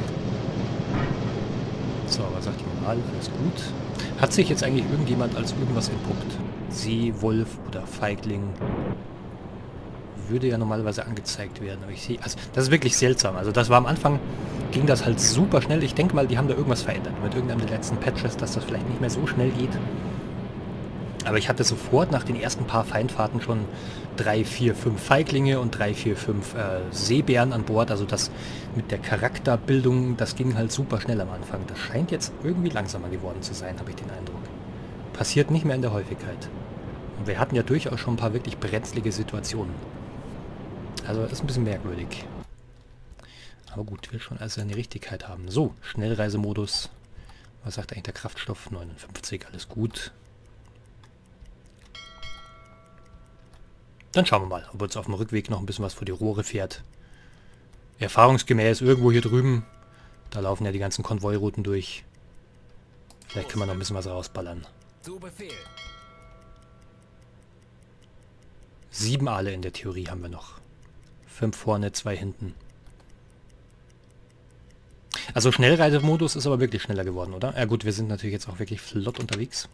So, was sagt die Moral? Alles gut. Hat sich jetzt eigentlich irgendjemand als irgendwas entpuppt? See, Wolf oder Feigling? Würde ja normalerweise angezeigt werden. Aber ich sehe, also das ist wirklich seltsam. Also das war am Anfang, ging das halt super schnell. Ich denke mal, die haben da irgendwas verändert mit irgendeinem der letzten Patches, dass das vielleicht nicht mehr so schnell geht. Aber ich hatte sofort nach den ersten paar Feindfahrten schon 3, 4, 5 Feiglinge und 3, 4, 5 Seebären an Bord. Also das mit der Charakterbildung, das ging halt super schnell am Anfang. Das scheint jetzt irgendwie langsamer geworden zu sein, habe ich den Eindruck. Passiert nicht mehr in der Häufigkeit. Und wir hatten ja durchaus schon ein paar wirklich brenzlige Situationen. Also ist ein bisschen merkwürdig. Aber gut, will schon alles seine Richtigkeit haben. So, Schnellreisemodus. Was sagt eigentlich der Kraftstoff? 59, alles gut. Dann schauen wir mal, ob uns auf dem Rückweg noch ein bisschen was vor die Rohre fährt. Erfahrungsgemäß irgendwo hier drüben. Da laufen ja die ganzen Konvoirouten durch. Vielleicht können wir noch ein bisschen was rausballern. Zu Befehl. 7 Aale in der Theorie haben wir noch. 5 vorne, 2 hinten. Also Schnellreisemodus ist aber wirklich schneller geworden, oder? Ja gut, wir sind natürlich jetzt auch wirklich flott unterwegs.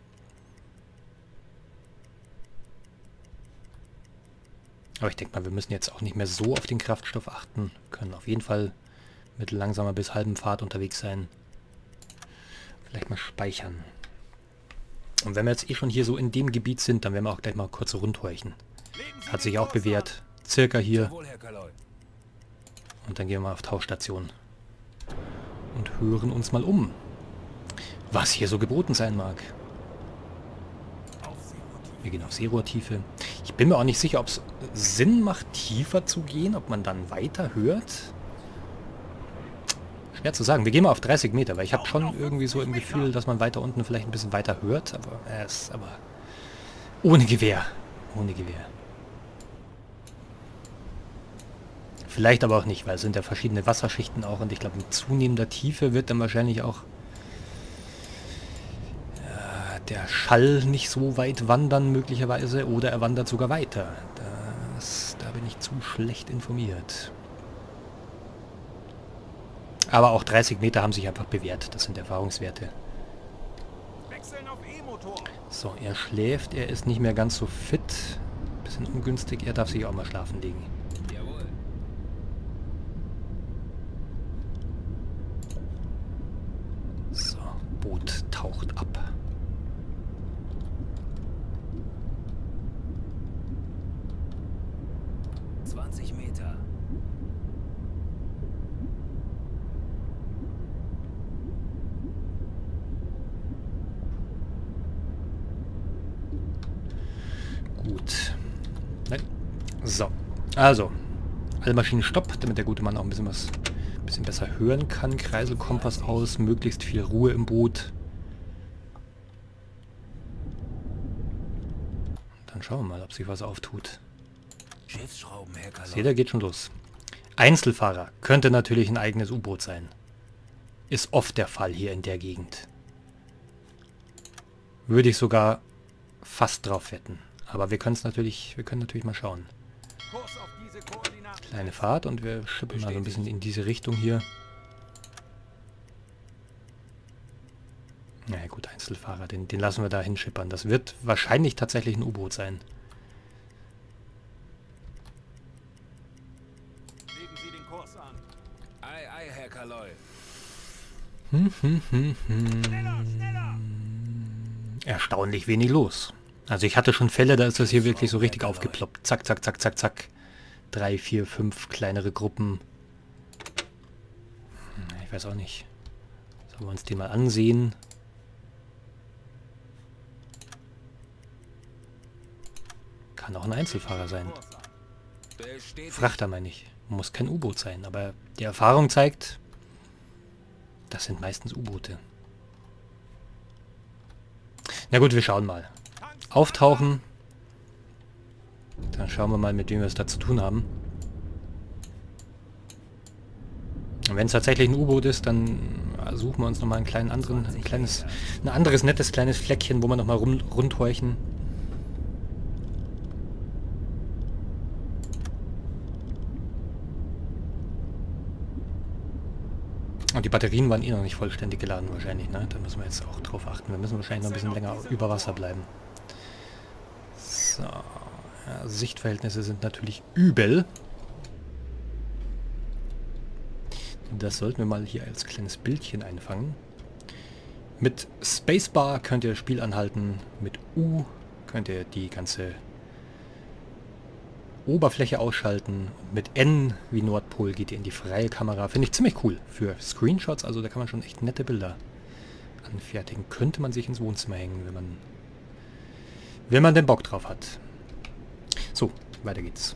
Aber ich denke mal, wir müssen jetzt auch nicht mehr so auf den Kraftstoff achten. Können auf jeden Fall mit langsamer bis halben Fahrt unterwegs sein. Vielleicht mal speichern. Und wenn wir jetzt eh schon hier so in dem Gebiet sind, dann werden wir auch gleich mal kurz rundhorchen. Hat sich auch bewährt. Circa hier. Jawohl, Herr Kaloi. Und dann gehen wir mal auf Tauchstation. Und hören uns mal um, was hier so geboten sein mag. Wir gehen auf Seerohrtiefe. Ich bin mir auch nicht sicher, ob es Sinn macht, tiefer zu gehen, ob man dann weiter hört. Schwer zu sagen. Wir gehen mal auf 30 Meter, weil ich habe schon irgendwie so im Gefühl, dass man weiter unten vielleicht ein bisschen weiter hört. Aber es ist aber ohne Gewehr. Ohne Gewehr. Vielleicht aber auch nicht, weil es sind ja verschiedene Wasserschichten auch. Und ich glaube, mit zunehmender Tiefe wird dann wahrscheinlich auch der Schall nicht so weit wandern möglicherweise. Oder er wandert sogar weiter. Da bin ich zu schlecht informiert. Aber auch 30 Meter haben sich einfach bewährt. Das sind Erfahrungswerte. Wechseln auf E-Motor. So, er schläft. Er ist nicht mehr ganz so fit. Bisschen ungünstig. Er darf sich auch mal schlafen legen. Jawohl. So, Boot taucht ab. Meter. Gut. Nein. So. Also. Alle Maschinen Stopp, damit der gute Mann auch ein bisschen besser hören kann. Kreiselkompass aus, möglichst viel Ruhe im Boot. Dann schauen wir mal, ob sich was auftut. Schiffsschrauben, Herr Kaloi. Seht ihr, geht schon los. Einzelfahrer könnte natürlich ein eigenes U-Boot sein. Ist oft der Fall hier in der Gegend. Würde ich sogar fast drauf wetten. Aber wir können natürlich mal schauen. Kurs auf diese Koordinaten. Kleine Fahrt und wir schippen mal so ein bisschen in diese Richtung hier. Na ja, gut, Einzelfahrer, den lassen wir da hinschippern. Das wird wahrscheinlich tatsächlich ein U-Boot sein. Legen Sie den Kurs an. Ei, ei, Herr Kaloi. Schneller, schneller. Erstaunlich wenig los. Also ich hatte schon Fälle, da ist das hier wirklich so richtig aufgeploppt. Zack, zack, zack, zack, zack. 3, 4, 5 kleinere Gruppen. Ich weiß auch nicht. Sollen wir uns den mal ansehen? Kann auch ein Einzelfahrer sein. Bestätigt. Frachter meine ich. Muss kein U-Boot sein, aber die Erfahrung zeigt, das sind meistens U-Boote. Na gut, wir schauen mal. Auftauchen. Dann schauen wir mal, mit wem wir es da zu tun haben. Und wenn es tatsächlich ein U-Boot ist, dann suchen wir uns nochmal ein anderes nettes kleines Fleckchen, wo wir nochmal rundhorchen. Und die Batterien waren eh noch nicht vollständig geladen wahrscheinlich, ne? Da müssen wir jetzt auch drauf achten. Wir müssen wahrscheinlich noch ein bisschen länger über Wasser bleiben. So. Ja, Sichtverhältnisse sind natürlich übel. Das sollten wir mal hier als kleines Bildchen einfangen. Mit Spacebar könnt ihr das Spiel anhalten. Mit U könnt ihr die ganze Oberfläche ausschalten. Mit N wie Nordpol geht ihr in die freie Kamera. Finde ich ziemlich cool für Screenshots. Also da kann man schon echt nette Bilder anfertigen. Könnte man sich ins Wohnzimmer hängen, wenn man den Bock drauf hat. So, weiter geht's.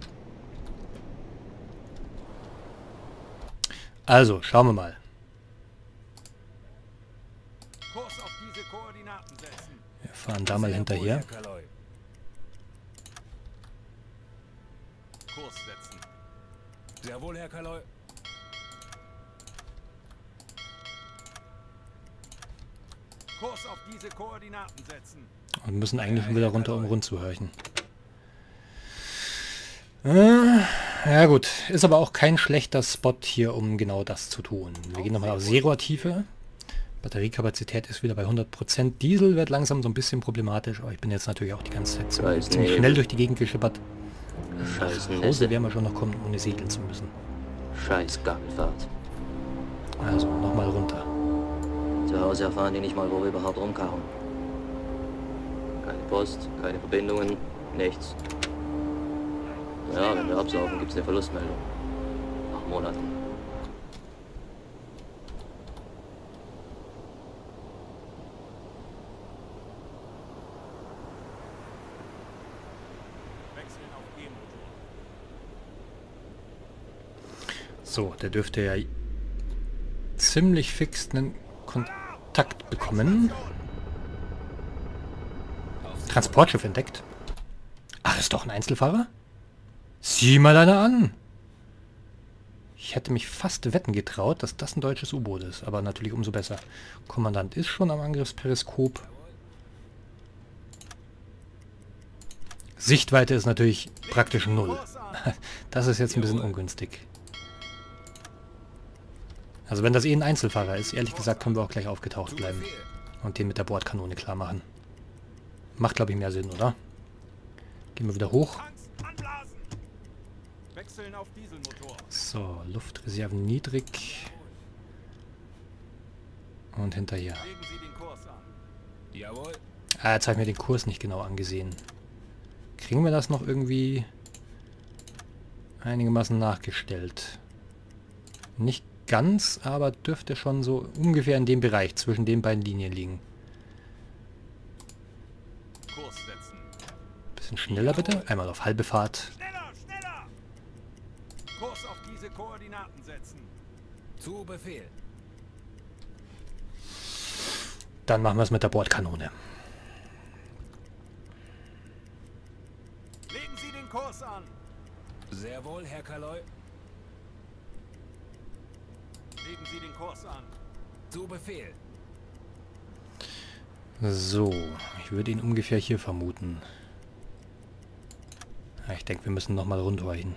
Also, schauen wir mal. Kurs auf diese Koordinaten setzen. Wir fahren da mal hinterher. Herr Kaloi. Kurs setzen. Jawohl, Herr Kaloi. Kurs auf diese Koordinaten setzen. Und müssen eigentlich schon wieder runter, um rund zu horchen. Ja gut, ist aber auch kein schlechter Spot hier, um genau das zu tun. Wir gehen nochmal auf Seerohrtiefe. Batteriekapazität ist wieder bei 100%. Diesel wird langsam so ein bisschen problematisch, aber ich bin jetzt natürlich auch die ganze Zeit ziemlich schnell durch die Gegend geschippert. Scheiß Nach Hause werden wir schon noch kommen, ohne segeln zu müssen. Scheiß Gabelfahrt. Also nochmal runter. Zu Hause erfahren die nicht mal, wo wir überhaupt rumkauen. Keine Post, keine Verbindungen, nichts. Ja, wenn wir absaufen, gibt's eine Verlustmeldung. Nach Monaten. Wechseln auf E-Motor. So, der dürfte ja ziemlich fix einen Kontakt bekommen. Transportschiff entdeckt. Ach, ist doch ein Einzelfahrer? Sieh mal einer an! Ich hätte mich fast wetten getraut, dass das ein deutsches U-Boot ist, aber natürlich umso besser. Kommandant ist schon am Angriffsperiskop. Sichtweite ist natürlich praktisch 0. Das ist jetzt ein bisschen ungünstig. Also wenn das eh ein Einzelfahrer ist, ehrlich gesagt, können wir auch gleich aufgetaucht bleiben. Und den mit der Bordkanone klar machen. Macht, glaube ich, mehr Sinn, oder? Gehen wir wieder hoch. Anblasen. Wechseln auf Dieselmotor. So, Luftreserven niedrig. Und hinterher. Legen Sie den Kurs an. Jawohl. Ah, jetzt habe ich mir den Kurs nicht genau angesehen. Kriegen wir das noch irgendwie einigermaßen nachgestellt? Nicht ganz, aber dürfte schon so ungefähr in dem Bereich zwischen den beiden Linien liegen. Kurs setzen. Bisschen schneller bitte. Einmal auf halbe Fahrt. Schneller, schneller! Kurs auf diese Koordinaten setzen. Zu Befehl. Dann machen wir es mit der Bordkanone. Legen Sie den Kurs an. Sehr wohl, Herr Kaloi. Legen Sie den Kurs an. Zu Befehl. So, ich würde ihn ungefähr hier vermuten. Ja, ich denke, wir müssen nochmal runterweichen.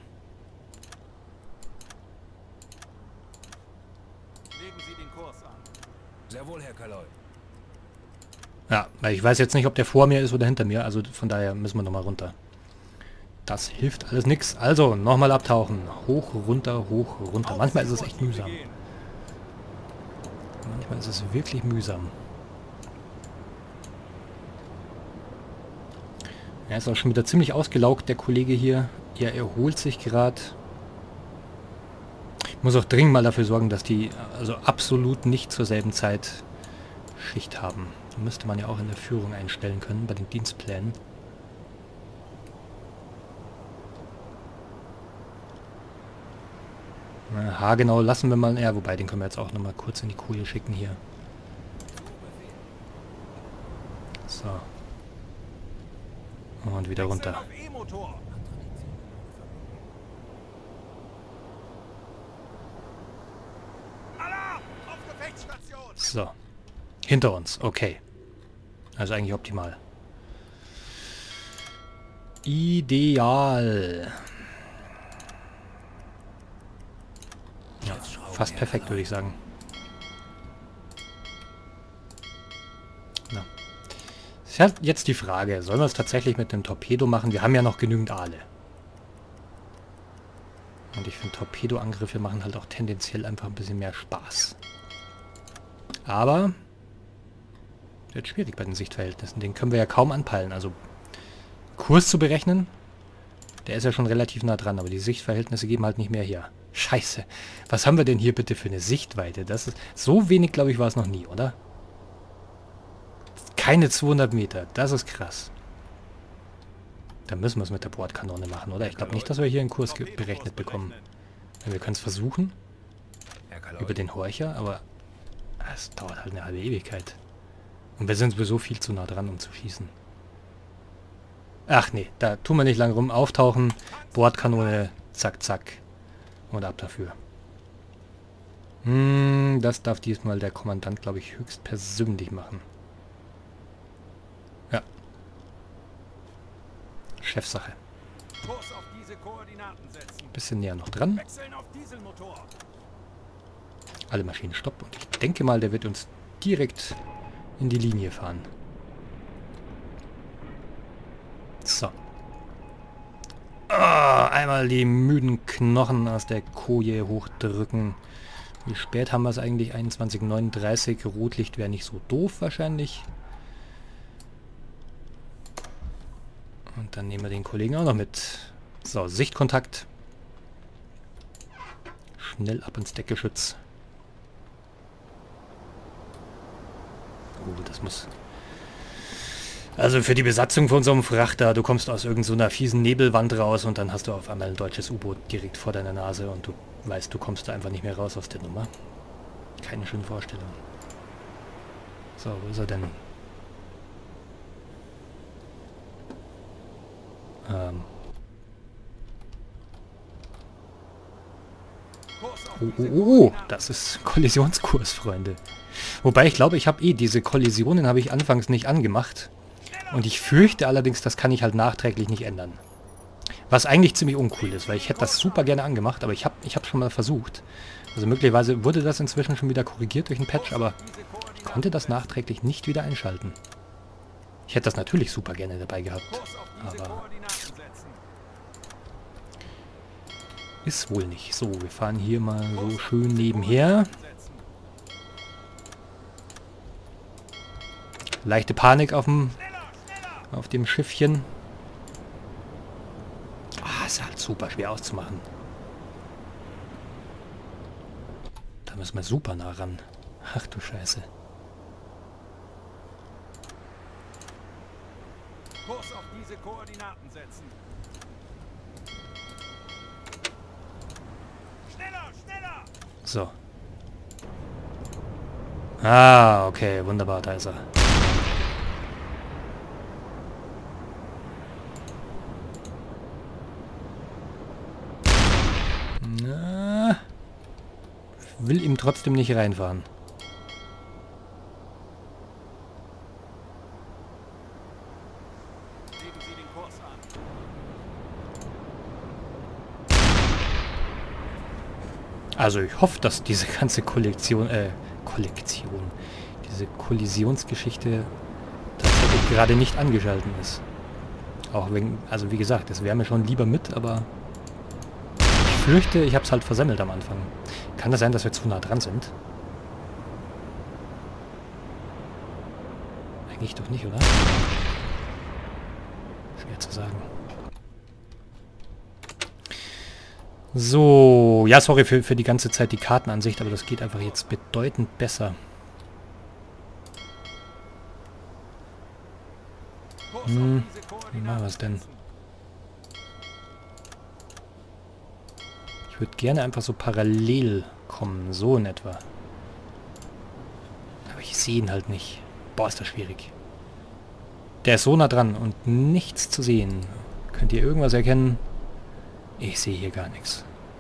Legen Sie den Kurs an. Sehr wohl, Herr Kaloi. Ja, weil ich weiß jetzt nicht, ob der vor mir ist oder hinter mir, also von daher müssen wir nochmal runter. Das hilft alles nichts. Also, nochmal abtauchen. Hoch, runter, hoch, runter. Manchmal ist es echt mühsam. Manchmal ist es wirklich mühsam. Er ist auch schon wieder ziemlich ausgelaugt, der Kollege hier. Er erholt sich gerade. Ich muss auch dringend mal dafür sorgen, dass die also absolut nicht zur selben Zeit Schicht haben. Da müsste man ja auch in der Führung einstellen können, bei den Dienstplänen. Na, genau, lassen wir mal. Ja, wobei, den können wir jetzt auch nochmal kurz in die Koje schicken hier. So. Und wieder runter. Wechseln auf E-Motor. Alarm! Auf Gefechtsstation! So. Hinter uns, okay. Also eigentlich optimal. Ideal. Ja, fast perfekt, würde ich sagen. Na. Ist ja jetzt die Frage, sollen wir es tatsächlich mit dem Torpedo machen? Wir haben ja noch genügend Aale. Und ich finde, Torpedoangriffe machen halt auch tendenziell einfach ein bisschen mehr Spaß. Aber wird schwierig bei den Sichtverhältnissen. Den können wir ja kaum anpeilen. Also Kurs zu berechnen, der ist ja schon relativ nah dran, aber die Sichtverhältnisse geben halt nicht mehr her. Scheiße. Was haben wir denn hier bitte für eine Sichtweite? Das ist so wenig, glaube ich, war es noch nie, oder? Keine 200 Meter. Das ist krass. Dann müssen wir es mit der Bordkanone machen, oder? Ich glaube nicht, dass wir hier einen Kurs berechnet bekommen. Wir können es versuchen. Über den Horcher, aber es dauert halt eine halbe Ewigkeit. Und wir sind sowieso viel zu nah dran, um zu schießen. Ach nee, da tun wir nicht lang rum. Auftauchen, Bordkanone, zack, zack. Und ab dafür. Das darf diesmal der Kommandant, glaube ich, höchstpersönlich machen. Ja. Chefsache. Kurs auf diese Koordinaten setzen. Bisschen näher noch dran. Wechseln auf Dieselmotor. Alle Maschinen stopp. Und ich denke mal, der wird uns direkt in die Linie fahren. So. Oh, einmal die müden Knochen aus der Koje hochdrücken. Wie spät haben wir es eigentlich? 21:39. Rotlicht wäre nicht so doof wahrscheinlich. Und dann nehmen wir den Kollegen auch noch mit. So, Sichtkontakt. Schnell ab ins Deckgeschütz. Oh, das muss... Also für die Besatzung von so einem Frachter, du kommst aus irgendeiner fiesen Nebelwand raus und dann hast du auf einmal ein deutsches U-Boot direkt vor deiner Nase und du weißt, du kommst da einfach nicht mehr raus aus der Nummer. Keine schöne Vorstellung. So, wo ist er denn? Oh, das ist Kollisionskurs, Freunde. Wobei ich glaube, ich habe diese Kollisionen habe ich anfangs nicht angemacht. Und ich fürchte allerdings, das kann ich halt nachträglich nicht ändern. Was eigentlich ziemlich uncool ist, weil ich hätte das super gerne angemacht, aber ich hab schon mal versucht. Also möglicherweise wurde das inzwischen schon wieder korrigiert durch einen Patch, aber ich konnte das nachträglich nicht wieder einschalten. Ich hätte das natürlich super gerne dabei gehabt, aber ist wohl nicht. So, wir fahren hier mal so schön nebenher. Leichte Panik auf dem Schiffchen. Ah, ist halt super schwer auszumachen. Da müssen wir super nah ran. Ach du Scheiße. Kurs auf diese Koordinaten setzen. Schneller, schneller! So. Ah, okay, wunderbar, da ist er. Na, will ihm trotzdem nicht reinfahren. Legen Sie den Kurs an. Also ich hoffe, dass diese ganze diese Kollisionsgeschichte tatsächlich gerade nicht angeschalten ist. Auch wenn, also wie gesagt, das wäre mir schon lieber mit, aber ich fürchte, ich habe es halt versemmelt am Anfang. Kann das sein, dass wir zu nah dran sind? Eigentlich doch nicht, oder? Schwer zu sagen. So, ja, sorry für die ganze Zeit die Kartenansicht, aber das geht einfach jetzt bedeutend besser. Wie machen wir es denn? Ich würde gerne einfach so parallel kommen, so in etwa. Aber ich sehe ihn halt nicht. Boah, ist das schwierig. Der ist so nah dran und nichts zu sehen. Könnt ihr irgendwas erkennen? Ich sehe hier gar nichts.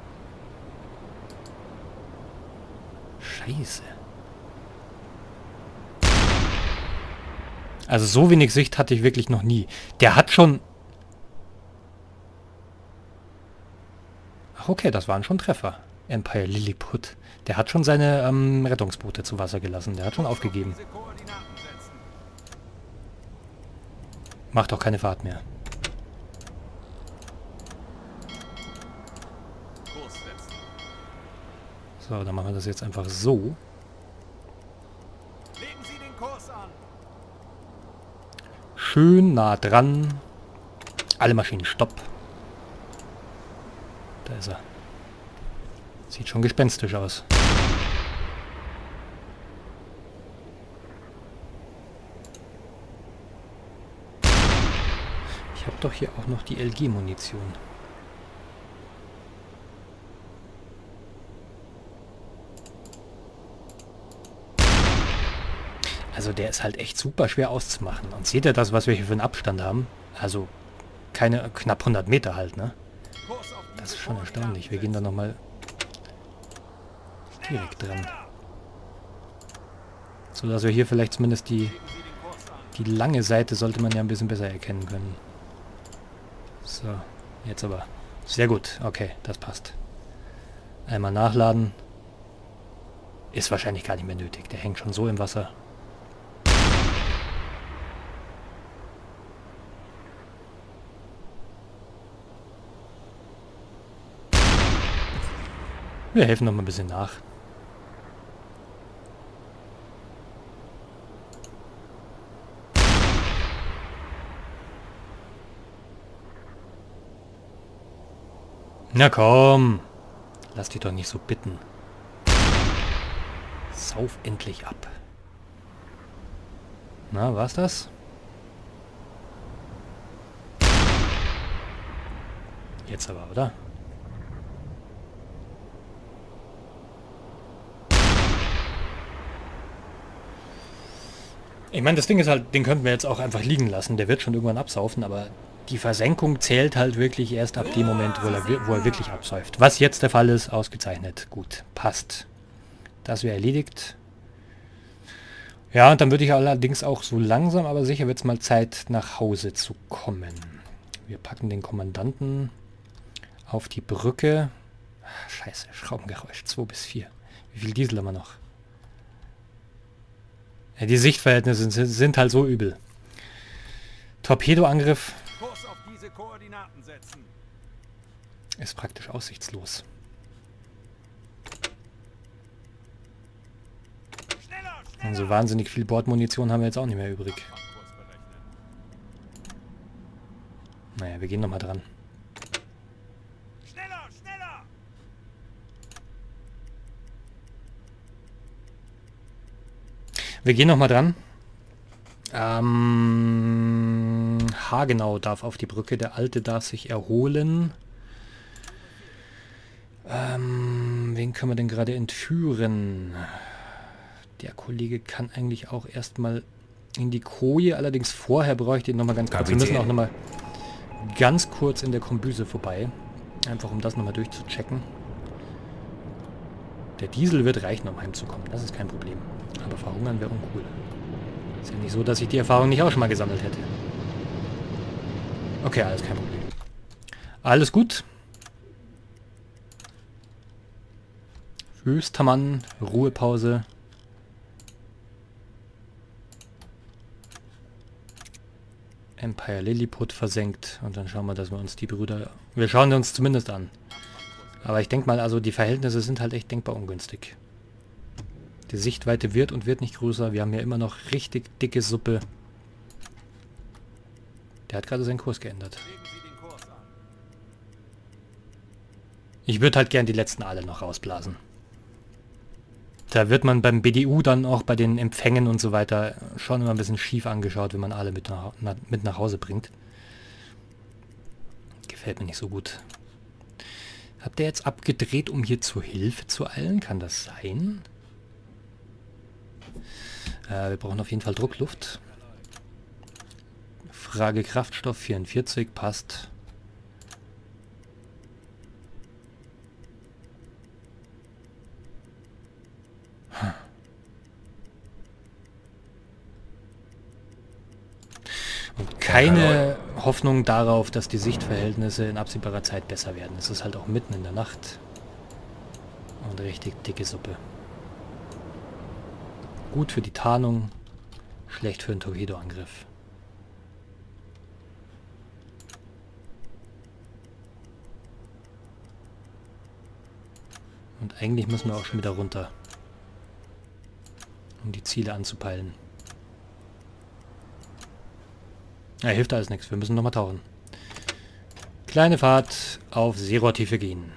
Scheiße. Also so wenig Sicht hatte ich wirklich noch nie. Der hat schon... Ach okay, das waren schon Treffer. Empire Lilliput. Der hat schon seine Rettungsboote zu Wasser gelassen. Der hat schon aufgegeben. Macht auch keine Fahrt mehr. So, dann machen wir das jetzt einfach so. Legen Sie den Kurs an. Schön nah dran. Alle Maschinen stopp. Da ist er. Sieht schon gespenstisch aus. Ich habe doch hier auch noch die LG-Munition. Also der ist halt echt super schwer auszumachen. Und seht ihr das, was wir hier für einen Abstand haben? Also keine knapp 100 Meter halt, ne? Das ist schon erstaunlich. Wir gehen da nochmal direkt dran. So dass wir hier vielleicht zumindest die lange Seite sollte man ja ein bisschen besser erkennen können. So, jetzt aber. Sehr gut. Okay, das passt. Einmal nachladen. Ist wahrscheinlich gar nicht mehr nötig. Der hängt schon so im Wasser. Wir helfen noch mal ein bisschen nach. Na komm. Lass dich doch nicht so bitten. Sauf endlich ab. Na, war's das? Jetzt aber, oder? Ich meine, das Ding ist halt, den könnten wir jetzt auch einfach liegen lassen. Der wird schon irgendwann absaufen, aber die Versenkung zählt halt wirklich erst ab dem Moment, wo er wirklich absäuft. Was jetzt der Fall ist, ausgezeichnet. Gut, passt. Das wäre erledigt. Ja, und dann würde ich allerdings auch so langsam, aber sicher wird es mal Zeit, nach Hause zu kommen. Wir packen den Kommandanten auf die Brücke. Ach, scheiße, Schraubengeräusch. 2 bis 4. Wie viel Diesel haben wir noch? Ja, die Sichtverhältnisse sind halt so übel. Torpedoangriff Kurs auf diese Koordinaten setzen. ist praktisch aussichtslos. Schneller, Und so wahnsinnig viel Bordmunition haben wir jetzt auch nicht mehr übrig. Kurs berechnen. Naja, wir gehen nochmal dran. Schneller, schneller! Wir gehen nochmal dran. Hagenau darf auf die Brücke, der Alte darf sich erholen. Wen können wir denn gerade entführen? Der Kollege kann eigentlich auch erstmal in die Koje, allerdings vorher bräuchte ich ihn nochmal ganz kurz. Wir müssen auch nochmal ganz kurz in der Kombüse vorbei. Einfach um das nochmal durchzuchecken. Der Diesel wird reichen, um heimzukommen. Das ist kein Problem. Aber verhungern wäre uncool. Ist ja nicht so, dass ich die Erfahrung nicht auch schon mal gesammelt hätte. Okay, alles kein Problem. Alles gut. Höchster Mann, Ruhepause. Empire Lilliput versenkt. Und dann schauen wir, dass wir uns die Brüder... Wir schauen uns zumindest an. Aber ich denke mal, also die Verhältnisse sind halt echt denkbar ungünstig. Die Sichtweite wird und wird nicht größer. Wir haben ja immer noch richtig dicke Suppe. Der hat gerade seinen Kurs geändert. Legen Sie den Kurs an. Ich würde halt gern die letzten Aale noch rausblasen. Da wird man beim BDU dann auch bei den Empfängen und so weiter schon immer ein bisschen schief angeschaut, wenn man Aale mit nach Hause bringt. Gefällt mir nicht so gut. Habt ihr jetzt abgedreht, um hier zur Hilfe zu eilen? Kann das sein? Wir brauchen auf jeden Fall Druckluft. Frage Kraftstoff 44, passt. Und keine Hoffnung darauf, dass die Sichtverhältnisse in absehbarer Zeit besser werden. Es ist halt auch mitten in der Nacht. Und richtig dicke Suppe. Gut für die Tarnung, schlecht für einen Torpedoangriff. Und eigentlich müssen wir auch schon wieder runter, um die Ziele anzupeilen. Ja, hilft alles nichts, wir müssen nochmal tauchen. Kleine Fahrt auf Seerohrtiefe gehen.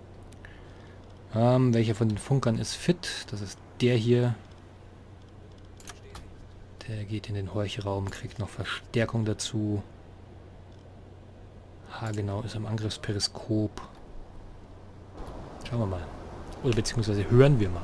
Welcher von den Funkern ist fit? Das ist der hier. Der geht in den Horchraum, kriegt noch Verstärkung dazu. Hagenau ist am Angriffsperiskop. Schauen wir mal. Oder beziehungsweise hören wir mal.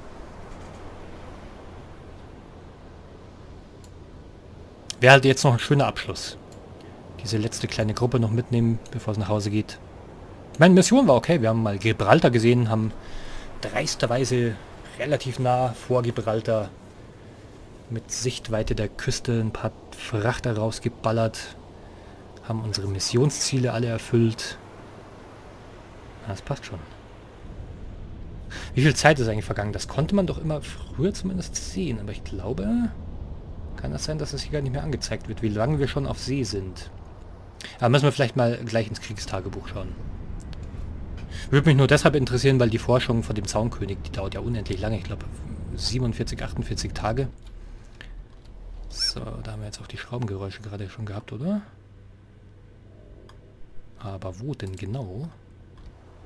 Wäre halt jetzt noch ein schöner Abschluss. Diese letzte kleine Gruppe noch mitnehmen, bevor es nach Hause geht. Meine Mission war okay. Wir haben mal Gibraltar gesehen, haben dreisterweise relativ nah vor Gibraltar mit Sichtweite der Küste ein paar Frachter rausgeballert. Haben unsere Missionsziele alle erfüllt. Das passt schon. Wie viel Zeit ist eigentlich vergangen? Das konnte man doch immer früher zumindest sehen. Aber ich glaube, kann das sein, dass es hier gar nicht mehr angezeigt wird, wie lange wir schon auf See sind. Aber müssen wir vielleicht mal gleich ins Kriegstagebuch schauen. Würde mich nur deshalb interessieren, weil die Forschung von dem Zaunkönig, die dauert ja unendlich lange. Ich glaube 47, 48 Tage. So, da haben wir jetzt auch die Schraubengeräusche gerade schon gehabt, oder? Aber wo denn genau?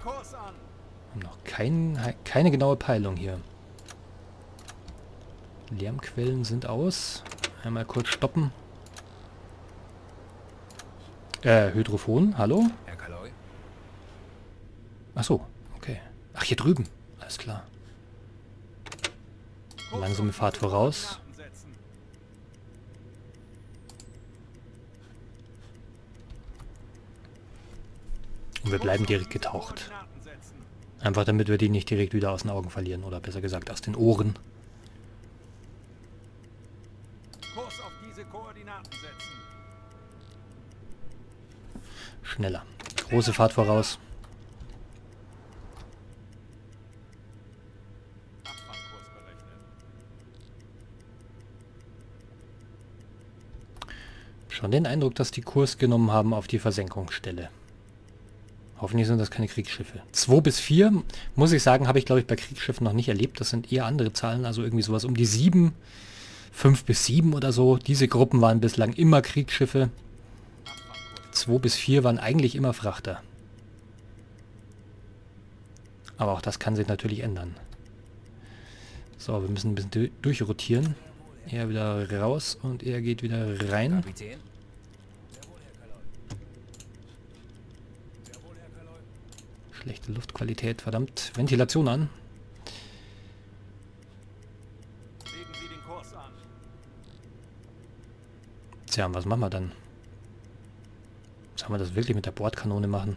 Kurs an. Haben noch keine genaue Peilung hier. Lärmquellen sind aus. Einmal kurz stoppen. Hydrophon, hallo? Herr Kaloi? Ach so, okay. Ach, hier drüben. Alles klar. Langsame Fahrt voraus. Und wir bleiben direkt getaucht. Einfach damit wir die nicht direkt wieder aus den Augen verlieren. Oder besser gesagt aus den Ohren. Kurs auf diese Koordinaten setzen. Schneller. Große Fahrt voraus. Abfahrtkurs berechnen. Schon den Eindruck, dass die Kurs genommen haben auf die Versenkungsstelle. Hoffentlich sind das keine Kriegsschiffe. 2 bis 4, muss ich sagen, habe ich glaube ich bei Kriegsschiffen noch nicht erlebt. Das sind eher andere Zahlen, also irgendwie sowas um die 7. 5 bis 7 oder so. Diese Gruppen waren bislang immer Kriegsschiffe. 2 bis 4 waren eigentlich immer Frachter. Aber auch das kann sich natürlich ändern. So, wir müssen ein bisschen durchrotieren. Er wieder raus und er geht wieder rein. Kapitän? Schlechte Luftqualität, verdammt. Ventilation an. Legen Sie den Kurs an. Tja, was machen wir dann? Sollen wir das wirklich mit der Bordkanone machen?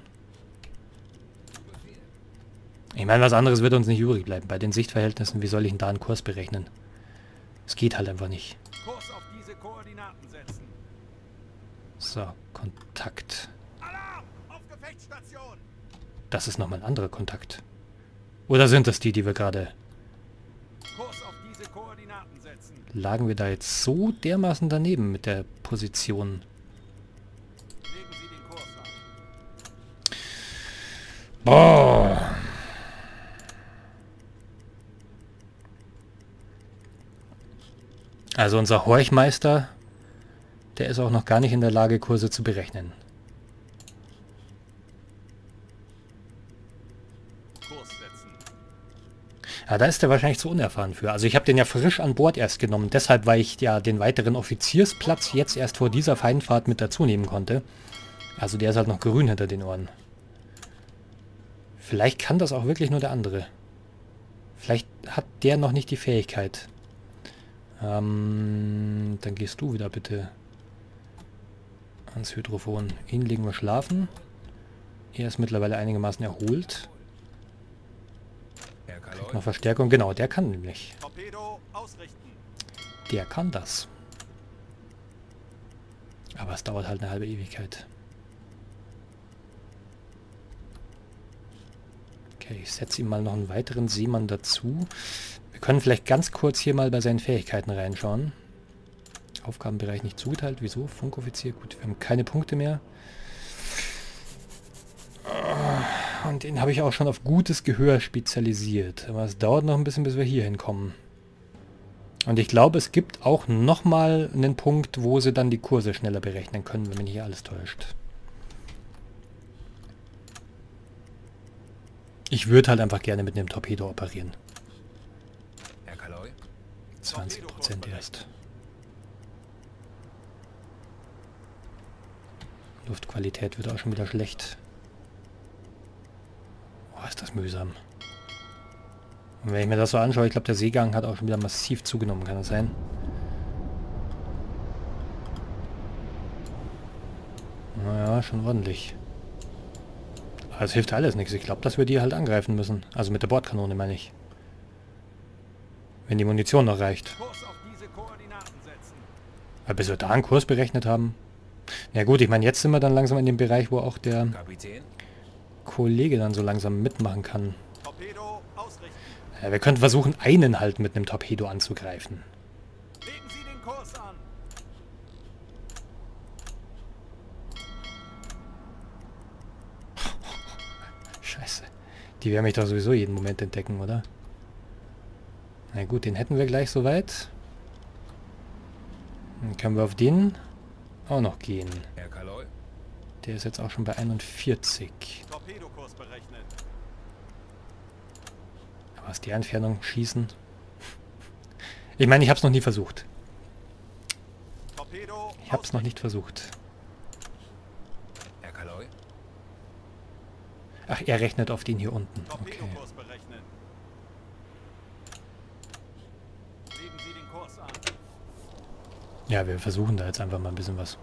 Ich meine, was anderes wird uns nicht übrig bleiben. Bei den Sichtverhältnissen, wie soll ich denn da einen Kurs berechnen? Es geht halt einfach nicht. Kurs auf diese Koordinaten setzen. So, Kontakt. Alarm! Auf Gefechtsstation! Das ist nochmal ein anderer Kontakt. Oder sind das die, die wir gerade... Kurs auf diese Koordinaten setzen. Lagen wir da jetzt so dermaßen daneben mit der Position? Legen Sie den Kurs an. Boah! Also unser Horchmeister, der ist auch noch gar nicht in der Lage, Kurse zu berechnen. Kurs setzen. Ja, da ist er wahrscheinlich zu unerfahren für. Also ich habe den ja frisch an Bord erst genommen. Deshalb, weil ich ja den weiteren Offiziersplatz jetzt erst vor dieser Feindfahrt mit dazu nehmen konnte. Also der ist halt noch grün hinter den Ohren. Vielleicht kann das auch wirklich nur der andere. Vielleicht hat der noch nicht die Fähigkeit. Dann gehst du wieder bitte ans Hydrophon. Ihn legen wir schlafen. Er ist mittlerweile einigermaßen erholt. Herr Kriegt Kaloi? noch Verstärkung. Genau, der kann nämlich. Torpedo ausrichten. Der kann das. Aber es dauert halt eine halbe Ewigkeit. Okay, ich setze ihm mal noch einen weiteren Seemann dazu. Wir können vielleicht ganz kurz hier mal bei seinen Fähigkeiten reinschauen. Aufgabenbereich nicht zugeteilt. Wieso? Funkoffizier. Gut, wir haben keine Punkte mehr. Und den habe ich auch schon auf gutes Gehör spezialisiert. Aber es dauert noch ein bisschen, bis wir hier hinkommen. Und ich glaube, es gibt auch nochmal einen Punkt, wo sie dann die Kurse schneller berechnen können, wenn mich nicht alles täuscht. Ich würde halt einfach gerne mit einem Torpedo operieren. Herr Kaloi? 20% erst. Luftqualität wird auch schon wieder schlecht. Oh, ist das mühsam. Und wenn ich mir das so anschaue, ich glaube, der Seegang hat auch schon wieder massiv zugenommen, kann das sein? Naja, schon ordentlich. Aber es hilft alles nichts. Ich glaube, dass wir die halt angreifen müssen. Also mit der Bordkanone, meine ich. Wenn die Munition noch reicht. Kurs auf diese Koordinaten setzen. Weil bis wir da einen Kurs berechnet haben. Na gut, ich meine, jetzt sind wir dann langsam in dem Bereich, wo auch der Kapitän? Kollege dann so langsam mitmachen kann. Torpedo ausrichten. Ja, wir könnten versuchen, einen halt mit einem Torpedo anzugreifen. Legen Sie den Kurs an. Scheiße. Die werden mich doch sowieso jeden Moment entdecken, oder? Na gut, den hätten wir gleich soweit. Dann können wir auf den auch noch gehen. Herr Kaloi? Der ist jetzt auch schon bei 41. Torpedokurs berechnen. Was die Entfernung schießen? Ich meine, ich habe es noch nie versucht. Torpedo. Ich habe es noch nicht versucht. Herr Kaloy? Ach, er rechnet auf den hier unten. Okay. Torpedokurs berechnen. Legen Sie den Kurs an. Ja, wir versuchen da jetzt einfach mal ein bisschen was.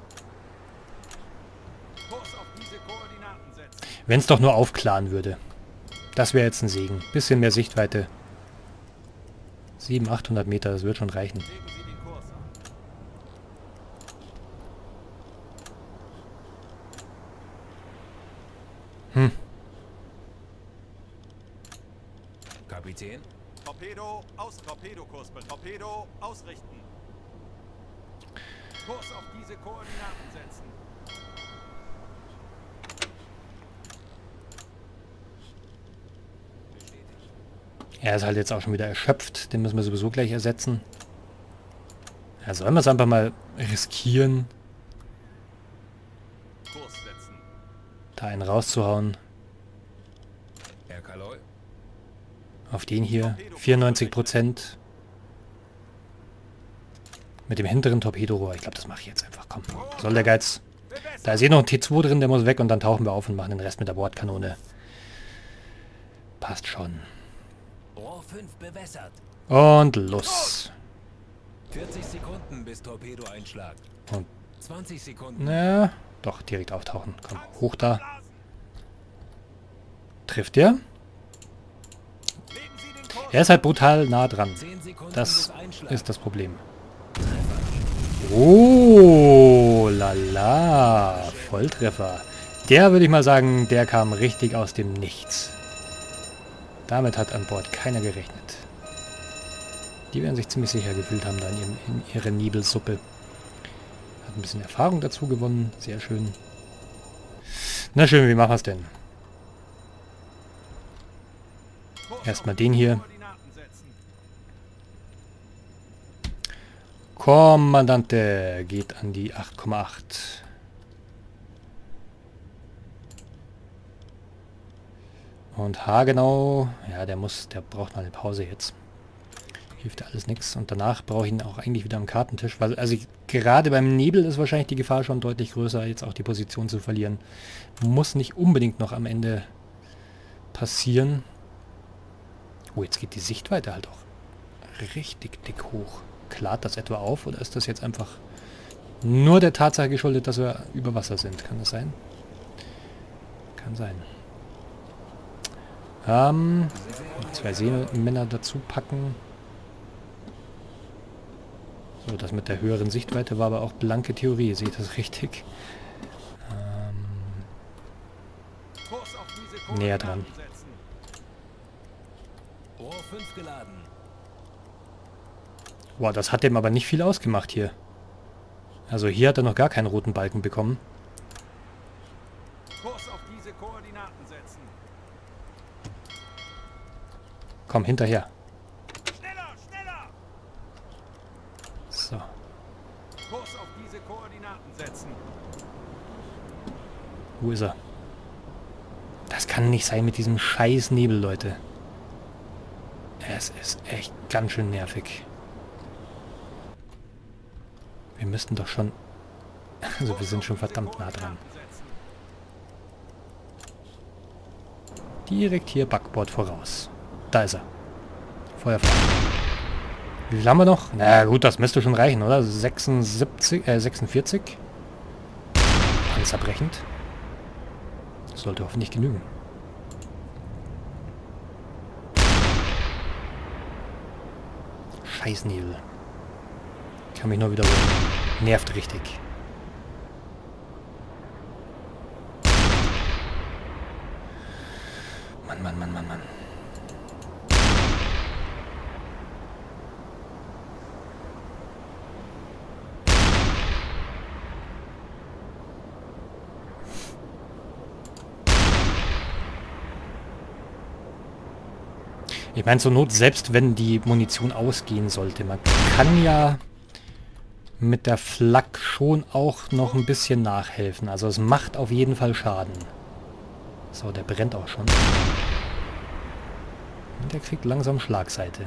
Kurs auf diese Koordinaten setzen. Wenn es doch nur aufklaren würde. Das wäre jetzt ein Segen. Bisschen mehr Sichtweite. 700, 800 Meter, das wird schon reichen. Legen Sie den Kurs an. Kapitän? Torpedo aus. Torpedokurs. Torpedo ausrichten. Kurs auf diese Koordinaten setzen. Er ist halt jetzt auch schon wieder erschöpft. Den müssen wir sowieso gleich ersetzen. Ja, sollen wir es einfach mal riskieren, Kurs setzen. da einen rauszuhauen. Herr Kaloy? Auf den hier. 94%. Mit dem hinteren Torpedorohr. Ich glaube, das mache ich jetzt einfach. Komm. Soll der Geiz. Da ist eh noch ein T2 drin, der muss weg und dann tauchen wir auf und machen den Rest mit der Bordkanone. Passt schon. Rohr 5 bewässert. Und los. 40 Sekunden bis Torpedoeinschlag. Und 20 Sekunden. na, doch, direkt auftauchen. Komm, hoch da. Trifft der? Legen Sie den Kurs. Er ist halt brutal nah dran. 10 Sekunden Das bis Einschlag. ist das Problem. Oh, lala. Volltreffer. Der würde ich mal sagen, der kam richtig aus dem Nichts. Damit hat an Bord keiner gerechnet. Die werden sich ziemlich sicher gefühlt haben da in ihrer Nebelsuppe. Hat ein bisschen Erfahrung dazu gewonnen. Sehr schön. Na schön, wie machen wir es denn? Kurs Erstmal auf den diese hier. Koordinaten setzen. Kommandante geht an die 8,8. Und Hagenau, ja, der braucht mal eine Pause jetzt. Hilft ja alles nichts. Und danach brauche ich ihn auch eigentlich wieder am Kartentisch. Weil, also gerade beim Nebel ist wahrscheinlich die Gefahr schon deutlich größer, jetzt auch die Position zu verlieren. Muss nicht unbedingt noch am Ende passieren. Oh, jetzt geht die Sichtweite halt auch richtig dick hoch. Klart das etwa auf oder ist das jetzt einfach nur der Tatsache geschuldet, dass wir über Wasser sind? Kann das sein? Kann sein. 2 Seemänner dazu packen. So, das mit der höheren Sichtweite war aber auch blanke Theorie. Sehe ich das richtig? Kurs auf diese Näher dran. Koordinaten setzen. Rohr 5 geladen. Boah, das hat dem aber nicht viel ausgemacht hier. Also hier hat er noch gar keinen roten Balken bekommen. Kurs auf diese Koordinaten setzen. Komm, hinterher. Schneller, schneller! So. Kurs auf diese Koordinaten setzen. Wo ist er? Das kann nicht sein mit diesem scheiß Nebel, Leute. Es ist echt ganz schön nervig. Wir müssten doch schon... Also wir sind schon verdammt nah dran. Direkt hier Backbord voraus. Da ist er. Feuer frei. Wie viel haben wir noch? Na gut, das müsste schon reichen, oder? 46. Panzerbrechend. Das sollte hoffentlich genügen. Scheiß Nebel. Kann mich nur wiederholen. Nervt richtig. Mann, Mann, Mann, Mann, Mann. Ich meine, zur Not, selbst wenn die Munition ausgehen sollte, man kann ja mit der Flak schon auch noch ein bisschen nachhelfen. Also es macht auf jeden Fall Schaden. So, der brennt auch schon. Und der kriegt langsam Schlagseite.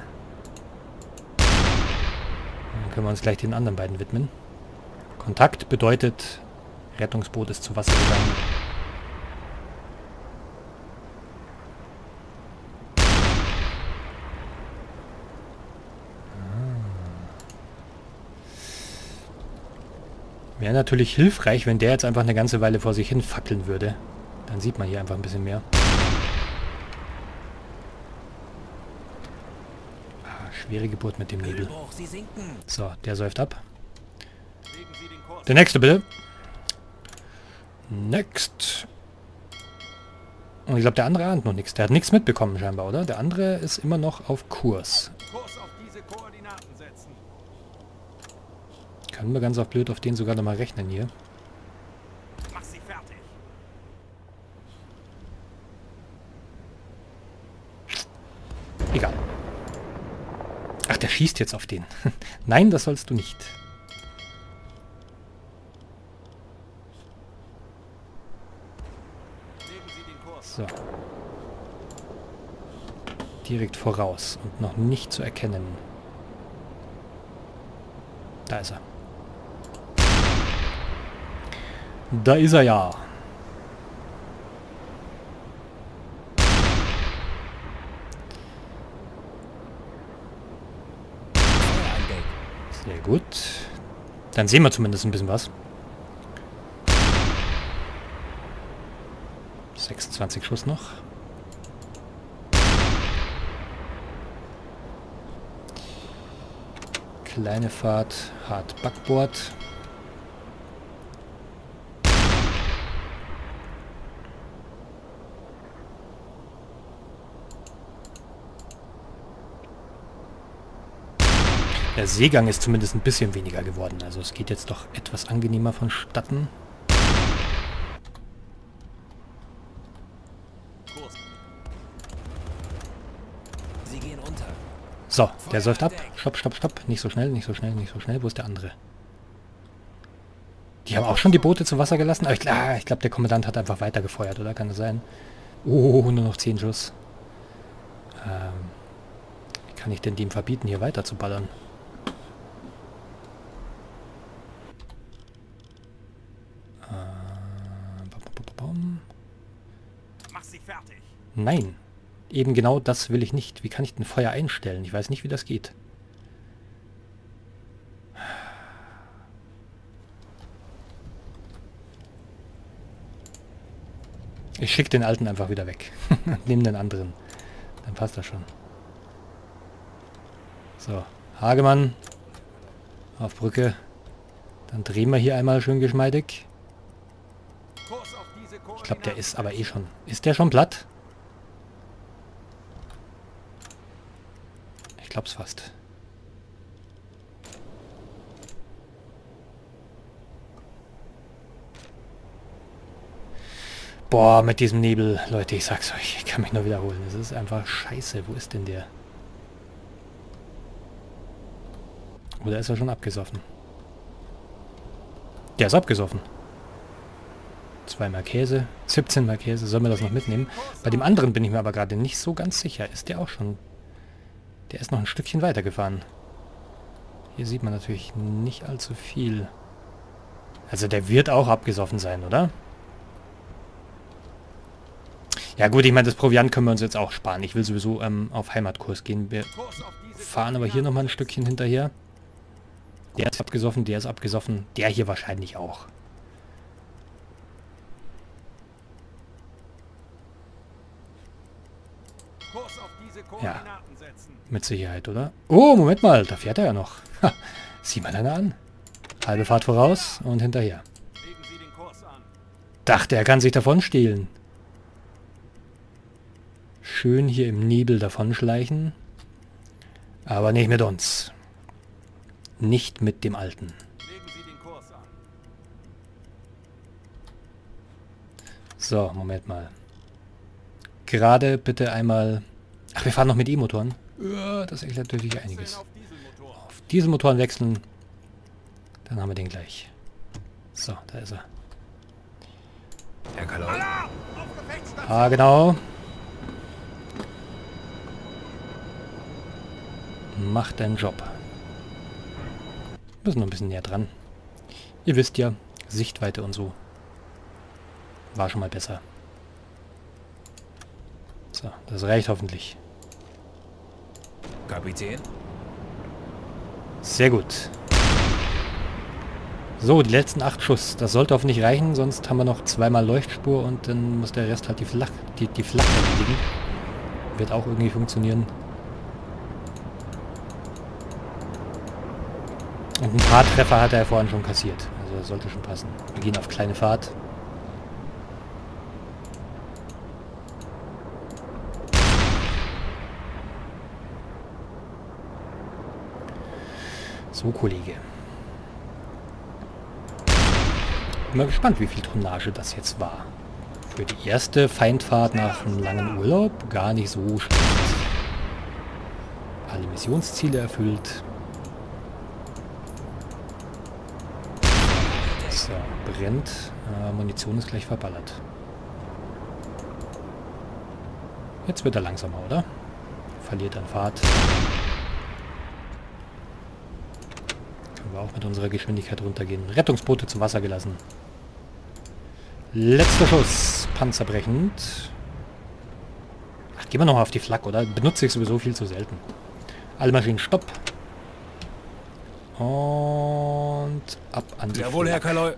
Dann können wir uns gleich den anderen beiden widmen. Kontakt bedeutet, Rettungsboot ist zu Wasser gegangen. Wäre natürlich hilfreich, wenn der jetzt einfach eine ganze Weile vor sich hin fackeln würde. Dann sieht man hier einfach ein bisschen mehr. Schwere Geburt mit dem Nebel. So, der säuft ab. Der nächste bitte. Next. Und ich glaube, der andere ahnt noch nichts. Der hat nichts mitbekommen scheinbar, oder? Der andere ist immer noch auf Kurs. Kurs auf diese Koordinaten setzen. Können wir ganz auf blöd auf den sogar noch mal rechnen hier. Mach sie fertig. Egal. Ach, der schießt jetzt auf den. Nein, das sollst du nicht. Legen Sie den Kurs. So. Direkt voraus und noch nicht zu erkennen. Da ist er. Da ist er ja. Sehr gut. Dann sehen wir zumindest ein bisschen was. 26 Schuss noch. Kleine Fahrt, hart Backbord. Der Seegang ist zumindest ein bisschen weniger geworden. Also es geht jetzt doch etwas angenehmer vonstatten. Sie gehen unter. So, der säuft ab. Stopp, stopp, stopp. Nicht so schnell, nicht so schnell, nicht so schnell. Wo ist der andere? Die haben auch schon die Boote zu Wasser gelassen. Aber ich glaube, der Kommandant hat einfach weiter gefeuert, oder? Kann das sein? Oh, nur noch 10 Schuss. Wie kann ich denn dem verbieten, hier weiter zu ballern? Mach sie fertig. Nein. Eben genau das will ich nicht. Wie kann ich denn Feuer einstellen? Ich weiß nicht, wie das geht. Ich schicke den alten einfach wieder weg. Nehme den anderen. Dann passt das schon. So, Hagemann. Auf Brücke. Dann drehen wir hier einmal schön geschmeidig. Kurs auf diese Koordinaten. Ich glaube, der ist aber eh schon... Ist der schon platt? Ich glaub's fast. Boah, mit diesem Nebel, Leute, ich sag's euch, ich kann mich nur wiederholen. Es ist einfach scheiße. Wo ist denn der? Oder ist er schon abgesoffen? Der ist abgesoffen. 2 mal Käse, 17 mal Käse. Sollen wir das noch mitnehmen? Bei dem anderen bin ich mir aber gerade nicht so ganz sicher. Ist der auch schon... Der ist noch ein Stückchen weiter gefahren. Hier sieht man natürlich nicht allzu viel. Also der wird auch abgesoffen sein, oder? Ja gut, ich meine, das Proviant können wir uns jetzt auch sparen. Ich will sowieso auf Heimatkurs gehen. Wir fahren aber hier nochmal ein Stückchen hinterher. Der ist abgesoffen, der ist abgesoffen. Der hier wahrscheinlich auch. Kurs auf diese Koordinaten setzen. Mit Sicherheit, oder? Oh, Moment mal, da fährt er ja noch. Ha, sieh mal einer an. Halbe Fahrt voraus und hinterher. Legen Sie den Kurs an. Dachte, er kann sich davon stehlen. Schön hier im Nebel davonschleichen. Aber nicht mit uns. Nicht mit dem Alten. Legen Sie den Kurs an. So, Moment mal. Gerade bitte einmal... Ach, wir fahren noch mit E-Motoren. Ja, das erklärt natürlich einiges. Auf Dieselmotor. Auf Dieselmotoren wechseln. Dann haben wir den gleich. So, da ist er. Herr Kaloi. Ah, genau. Mach deinen Job. Müssen noch ein bisschen näher dran. Ihr wisst ja, Sichtweite und so. War schon mal besser. So, das reicht hoffentlich. Kapitän. Sehr gut. So, die letzten 8 Schuss. Das sollte hoffentlich reichen, sonst haben wir noch zweimal Leuchtspur und dann muss der Rest halt die Flak erledigen. Wird auch irgendwie funktionieren. Und ein paar Treffer hat er vorhin schon kassiert. Also das sollte schon passen. Wir gehen auf kleine Fahrt. So, Kollege. Bin mal gespannt, wie viel Tonnage das jetzt war. Für die erste Feindfahrt nach einem langen Urlaub gar nicht so schlecht. Alle Missionsziele erfüllt. So, brennt. Munition ist gleich verballert. Jetzt wird er langsamer, oder? Verliert an Fahrt. Können wir auch mit unserer Geschwindigkeit runtergehen. Rettungsboote zu Wasser gelassen. Letzter Schuss. Panzerbrechend. Ach, gehen wir nochmal auf die Flak, oder? Benutze ich sowieso viel zu selten. Alle Maschinen stopp. Und ab an die Jawohl, Herr Flak. Kaloi.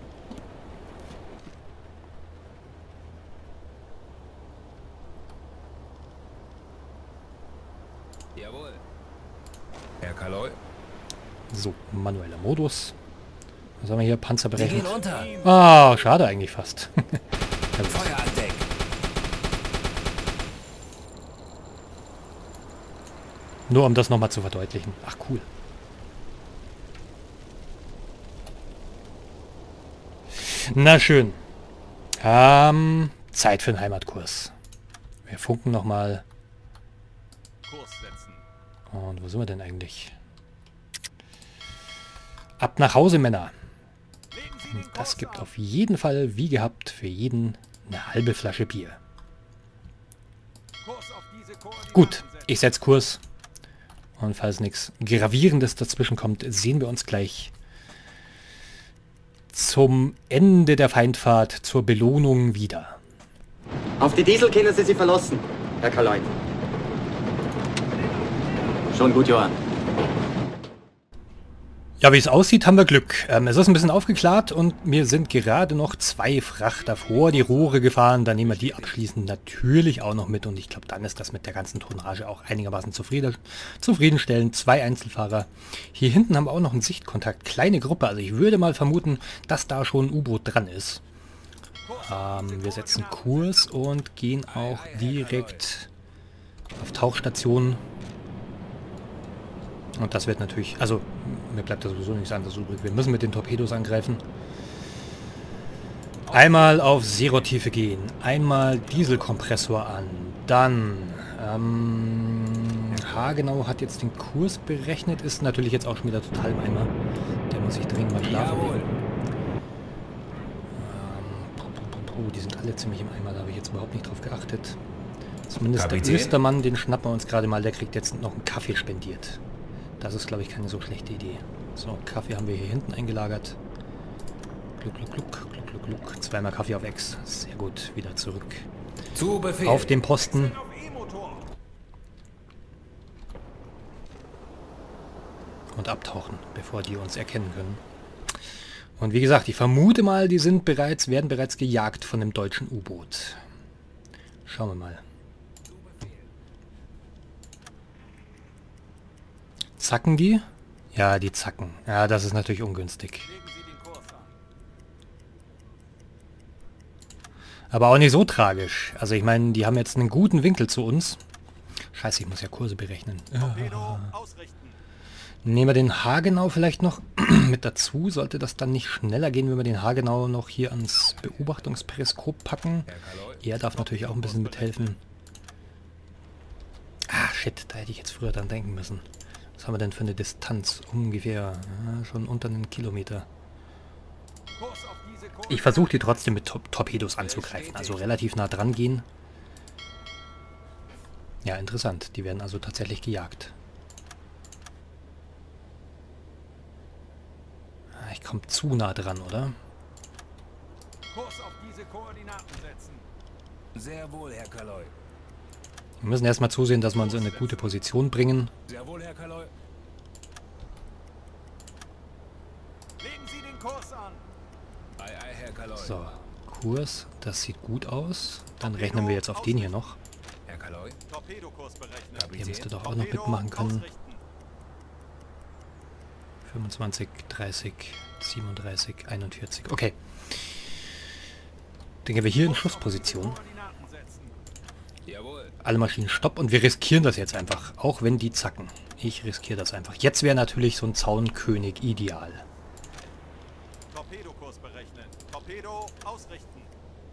Jawohl. Herr Kaloi. So, manueller Modus. Was haben wir hier? Wir Panzerbrechend. gehen unter. Ah, schade eigentlich fast. Feuer an Deck. Nur um das nochmal zu verdeutlichen. Ach, cool. Na schön. Zeit für den Heimatkurs. Wir funken nochmal. Kurs setzen. Und wo sind wir denn eigentlich? Ab nach Hause, Männer. Legen Sie den Und das Kurs gibt an. auf jeden Fall, wie gehabt, für jeden eine halbe Flasche Bier. Kurs auf diese Koordinaten Gut, setzen. ich setze Kurs. Und falls nichts Gravierendes dazwischen kommt, sehen wir uns gleich zum Ende der Feindfahrt, zur Belohnung wieder. Auf die Diesel können Sie verlassen, Herr Kaloi. Schon gut, Johann. Ja, wie es aussieht, haben wir Glück. Es ist ein bisschen aufgeklärt und mir sind gerade noch 2 Frachter vor die Rohre gefahren. Dann nehmen wir die abschließend natürlich auch noch mit und ich glaube, dann ist das mit der ganzen Tonnage auch einigermaßen zufriedenstellend. 2 Einzelfahrer. Hier hinten haben wir auch noch einen Sichtkontakt. Kleine Gruppe, also ich würde mal vermuten, dass da schon ein U-Boot dran ist. Wir setzen Kurs und gehen auch direkt auf Tauchstation. Und das wird natürlich, also mir bleibt da sowieso nichts anderes übrig. Wir müssen mit den Torpedos angreifen. Einmal auf Zero-Tiefe gehen, einmal Dieselkompressor an, dann Hagenau hat jetzt den Kurs berechnet, ist natürlich jetzt auch schon wieder total im Eimer. Der muss sich dringend mal schlafen legen. Die sind alle ziemlich im Eimer, da habe ich jetzt überhaupt nicht drauf geachtet. Zumindest Kapitän? der Östermann, den schnappen wir uns gerade mal, der kriegt jetzt noch einen Kaffee spendiert. Das ist, glaube ich, keine so schlechte Idee. So, Kaffee haben wir hier hinten eingelagert. Gluck, gluck, gluck, gluck, gluck, gluck. Zweimal Kaffee auf Ex. Sehr gut, wieder zurück. Zu Befehl. Auf dem Posten. Auf E-Motor. Und abtauchen, bevor die uns erkennen können. Und wie gesagt, ich vermute mal, die sind werden bereits gejagt von dem deutschen U-Boot. Schauen wir mal. Zacken die? Ja, die zacken. Ja, das ist natürlich ungünstig. Legen Sie den Kurs an. Aber auch nicht so tragisch. Also ich meine, die haben jetzt einen guten Winkel zu uns. Scheiße, ich muss ja Kurse berechnen. Torpedo ausrichten. Nehmen wir den Hagenau vielleicht noch mit dazu. Sollte das dann nicht schneller gehen, wenn wir den Hagenau noch hier ans Beobachtungsperiskop packen? Herr Kaloi. Er darf natürlich auch ein bisschen mithelfen. Ah, shit, da hätte ich jetzt früher dran denken müssen. Was haben wir denn für eine Distanz? Ungefähr schon unter einen Kilometer. Kurs auf diese Koordinaten. Ich versuche die trotzdem mit Torpedos anzugreifen, also relativ nah dran gehen. Ja, interessant. Die werden also tatsächlich gejagt. Ich komme zu nah dran, oder? Kurs auf diese Koordinaten setzen. Sehr wohl, Herr Kaloi. Wir müssen erstmal zusehen, dass wir uns in eine gute Position bringen. Sehr wohl, Herr Kaloi. Legen Sie den Kurs an. Ei, ei, Herr Kaloi. So, Kurs, das sieht gut aus. Dann rechnen wir jetzt auf den hier noch. Herr Kaloi. Torpedokurs berechnen. Der müsste doch auch noch mitmachen können. Ausrichten. 25, 30, 37, 41. Okay. Dann gehen wir hier in Schussposition. Koordinaten setzen. Jawohl. Alle Maschinen stopp und wir riskieren das jetzt einfach. Auch wenn die zacken. Ich riskiere das einfach. Jetzt wäre natürlich so ein Zaunkönig ideal. Torpedokurs berechnen. Torpedo ausrichten.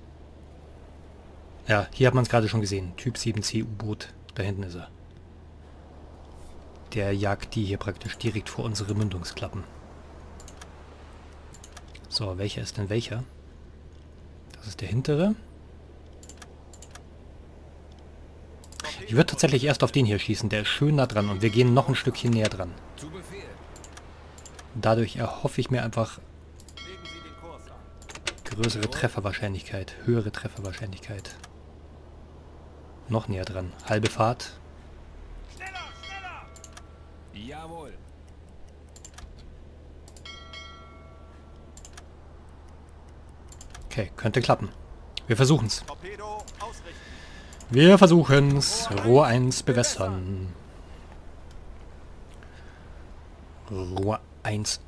Ja, hier hat man es gerade schon gesehen. Typ 7C U-Boot. Da hinten ist er. Der jagt die hier praktisch direkt vor unsere Mündungsklappen. So, welcher ist denn welcher? Das ist der hintere. Ich würde tatsächlich erst auf den hier schießen. Der ist schön nah dran und wir gehen noch ein Stückchen näher dran. Zu Befehl. Dadurch erhoffe ich mir einfach Legen Sie den Kurs an. größere Trefferwahrscheinlichkeit, höhere Trefferwahrscheinlichkeit. Noch näher dran. Halbe Fahrt. Schneller, schneller. Jawohl. Okay, könnte klappen. Wir versuchen's. Torpedo ausrichten. Wir versuchen's. Rohr 1 bewässern. Rohr 1.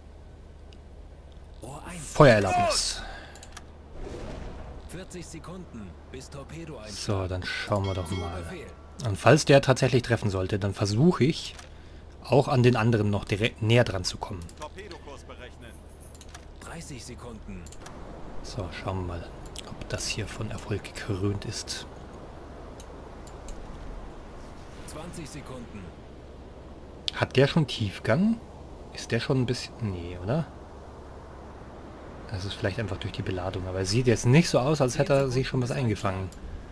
Rohr 1. Feuererlaubnis. 40 Sekunden bis Torpedo ein. So, dann schauen wir doch Zu mal. Befehl. Und falls der tatsächlich treffen sollte, dann versuche ich, auch an den anderen noch direkt näher dran zu kommen. Torpedokurs berechnen. 30 Sekunden. So, schauen wir mal, ob das hier von Erfolg gekrönt ist. 20 Sekunden. Hat der schon Tiefgang? Ist der schon ein bisschen... Nee, oder? Das ist vielleicht einfach durch die Beladung, aber es sieht jetzt nicht so aus, als hätte er sich schon was eingefangen.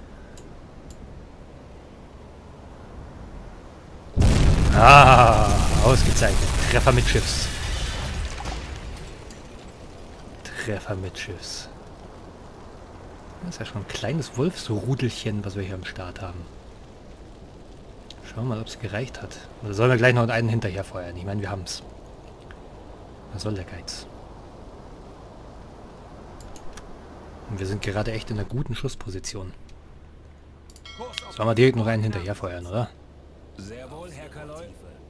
Ah, ausgezeichnet. Treffer mit Schiffs. Treffer mit Schiffs. Das ist ja schon ein kleines Wolfsrudelchen, was wir hier am Start haben. Schauen wir mal, ob es gereicht hat. Oder sollen wir gleich noch einen hinterher feuern? Ich meine, wir haben es. Was soll der Geiz? Und wir sind gerade echt in einer guten Schussposition. Kurs auf Sollen wir direkt noch einen hinterher feuern, oder? Sehr wohl, Herr Kaloi.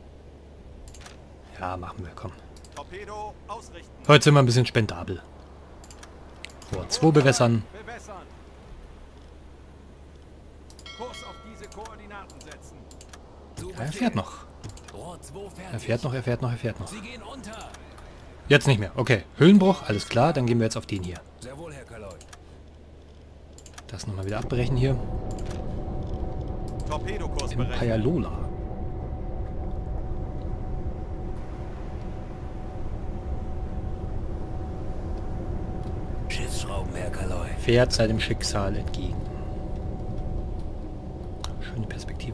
Ja, machen wir, komm. Torpedo ausrichten. Heute sind wir ein bisschen spendabel. Rohr 2 bewässern. Bewässern. Kurs auf diese Koordinaten setzen. Zu Ja, er Befehl. fährt noch. Rohr 2 fertig. Er fährt noch, er fährt noch, er fährt noch. Sie gehen unter. Jetzt nicht mehr. Okay, Höhlenbruch, alles klar. Dann gehen wir jetzt auf den hier. Sehr wohl, Herr Kaloi. Das nochmal wieder abbrechen hier. Torpedokurs berechnen. Payalola. Schiffsschrauben, Herr Kaloi. Fährt seinem Schicksal entgegen. Schöne Perspektive.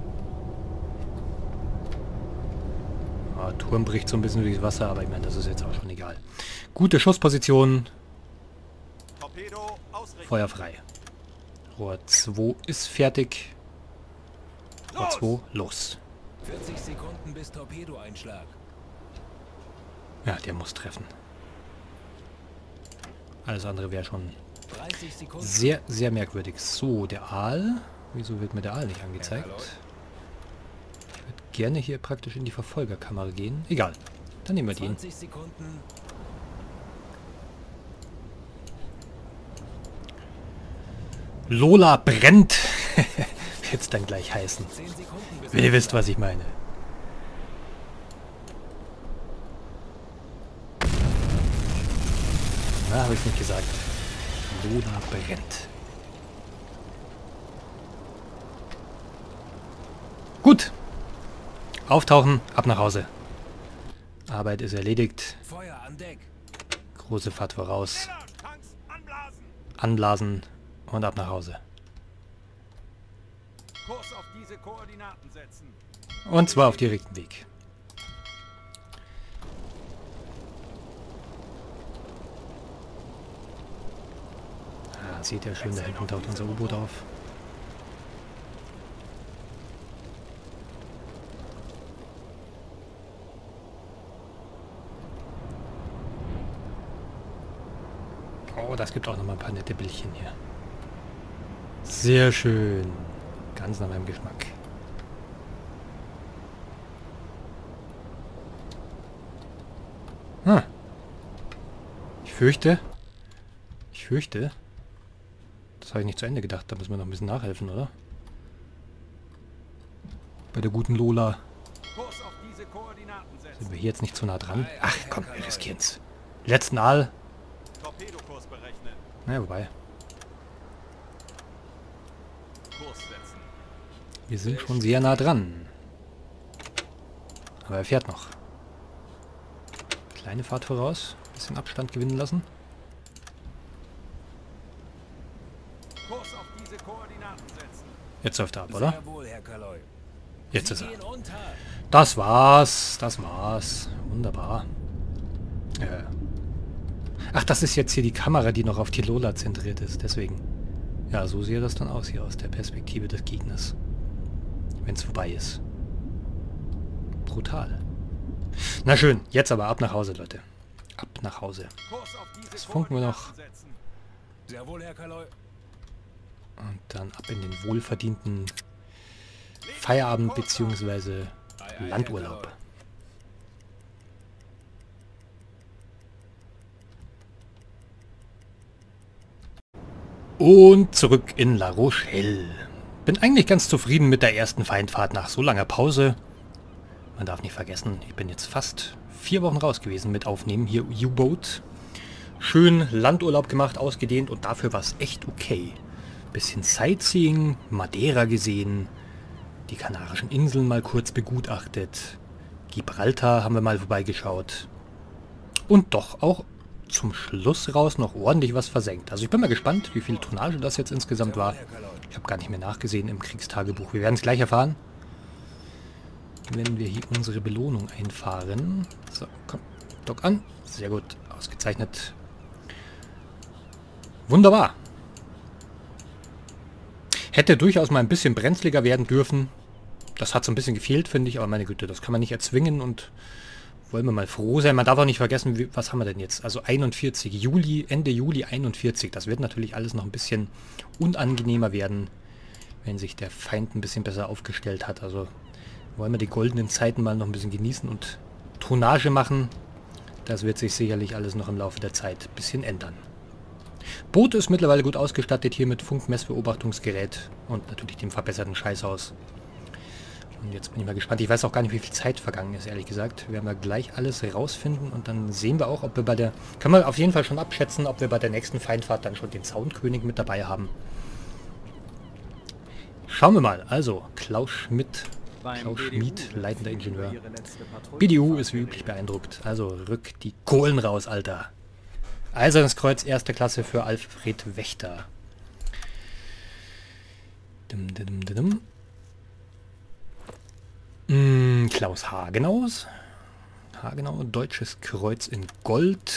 Ah, Turm bricht so ein bisschen durchs Wasser, aber ich meine, das ist jetzt auch schon egal. Gute Schussposition. Torpedo ausrichten. Feuer frei. Rohr 2 ist fertig. Rohr 2, los. 40 Sekunden bis Torpedoeinschlag. Ja, der muss treffen. Alles andere wäre schon 30 Sekunden. sehr, sehr merkwürdig. So, der Aal. Wieso wird mir der Aal nicht angezeigt? Ich würde gerne hier praktisch in die Verfolgerkamera gehen. Egal. Dann nehmen wir den. 20 Sekunden. Lola brennt. Wird es dann gleich heißen. 10 Sekunden bis Wenn ihr wisst, was ich meine. Na, habe ich nicht gesagt. Lola brennt. Gut. Auftauchen, ab nach Hause. Arbeit ist erledigt. Feuer an Deck. Große Fahrt voraus. Tanks anblasen. Anblasen und ab nach Hause. Kurs auf diese Koordinaten setzen. Und zwar auf direkten Weg. Ah, seht ihr schön, da hinten taucht unser U-Boot auf. Oh, das gibt auch noch mal ein paar nette Bildchen hier. Sehr schön. Ganz nach meinem Geschmack. Hm. Ich fürchte, das habe ich nicht zu Ende gedacht. Da müssen wir noch ein bisschen nachhelfen, oder? Bei der guten Lola. Kurs auf diese Koordinaten setzen. Sind wir hier jetzt nicht zu nah dran? Ach komm, wir riskieren's. Letzten Aal. Torpedokurs berechnen. Na, wobei. Kurs setzen. Wir sind schon sehr nah dran. Aber er fährt noch. Kleine Fahrt voraus. Bisschen Abstand gewinnen lassen. Kurs auf diese Koordinaten setzen. Jetzt läuft er ab, oder? Sehr wohl, Herr Kaloi. Jetzt ist Sie er. gehen unter. Das war's. Das war's. Wunderbar. Ach, das ist jetzt hier die Kamera, die noch auf die Lola zentriert ist. Deswegen. Ja, so sieht das dann aus hier aus der Perspektive des Gegners. Wenn es vorbei ist. Brutal. Na schön, jetzt aber ab nach Hause, Leute. Ab nach Hause. Kurs auf diese Das funken wir noch. Koordinaten setzen. Sehr wohl, Herr Kaloi. Und dann ab in den wohlverdienten Feierabend bzw. Landurlaub. Und zurück in La Rochelle. Bin eigentlich ganz zufrieden mit der ersten Feindfahrt nach so langer Pause. Man darf nicht vergessen, ich bin jetzt fast 4 Wochen raus gewesen mit Aufnehmen. Hier U-Boat. Schön Landurlaub gemacht, ausgedehnt und dafür war es echt okay. Bisschen Sightseeing, Madeira gesehen, die Kanarischen Inseln mal kurz begutachtet, Gibraltar haben wir mal vorbeigeschaut und doch auch zum Schluss raus noch ordentlich was versenkt. Also ich bin mal gespannt, wie viel Tonnage das jetzt insgesamt war. Ich habe gar nicht mehr nachgesehen im Kriegstagebuch. Wir werden es gleich erfahren, wenn wir hier unsere Belohnung einfahren. So, komm, Dock an. Sehr gut, ausgezeichnet. Wunderbar. Hätte durchaus mal ein bisschen brenzliger werden dürfen. Das hat so ein bisschen gefehlt, finde ich. Aber meine Güte, das kann man nicht erzwingen und wollen wir mal froh sein. Man darf auch nicht vergessen, was haben wir denn jetzt? Also 41 Juli, Ende Juli 41. Das wird natürlich alles noch ein bisschen unangenehmer werden, wenn sich der Feind ein bisschen besser aufgestellt hat. Also wollen wir die goldenen Zeiten mal noch ein bisschen genießen und Tonnage machen. Das wird sich sicherlich alles noch im Laufe der Zeit ein bisschen ändern. Boot ist mittlerweile gut ausgestattet hier mit Funkmessbeobachtungsgerät und natürlich dem verbesserten Scheißhaus. Und jetzt bin ich mal gespannt. Ich weiß auch gar nicht, wie viel Zeit vergangen ist, ehrlich gesagt. Werden wir gleich alles rausfinden und dann sehen wir auch, ob wir bei der... Kann man auf jeden Fall schon abschätzen, ob wir bei der nächsten Feindfahrt dann schon den Soundkönig mit dabei haben. Schauen wir mal. Also, Klaus Schmidt, leitender Ingenieur. BDU ist wie üblich beeindruckt. Also, rück die Kohlen raus, Alter. Eisernes Kreuz, erste Klasse für Alfred Wächter. Klaus Hagenaus. Hagenau, Deutsches Kreuz in Gold.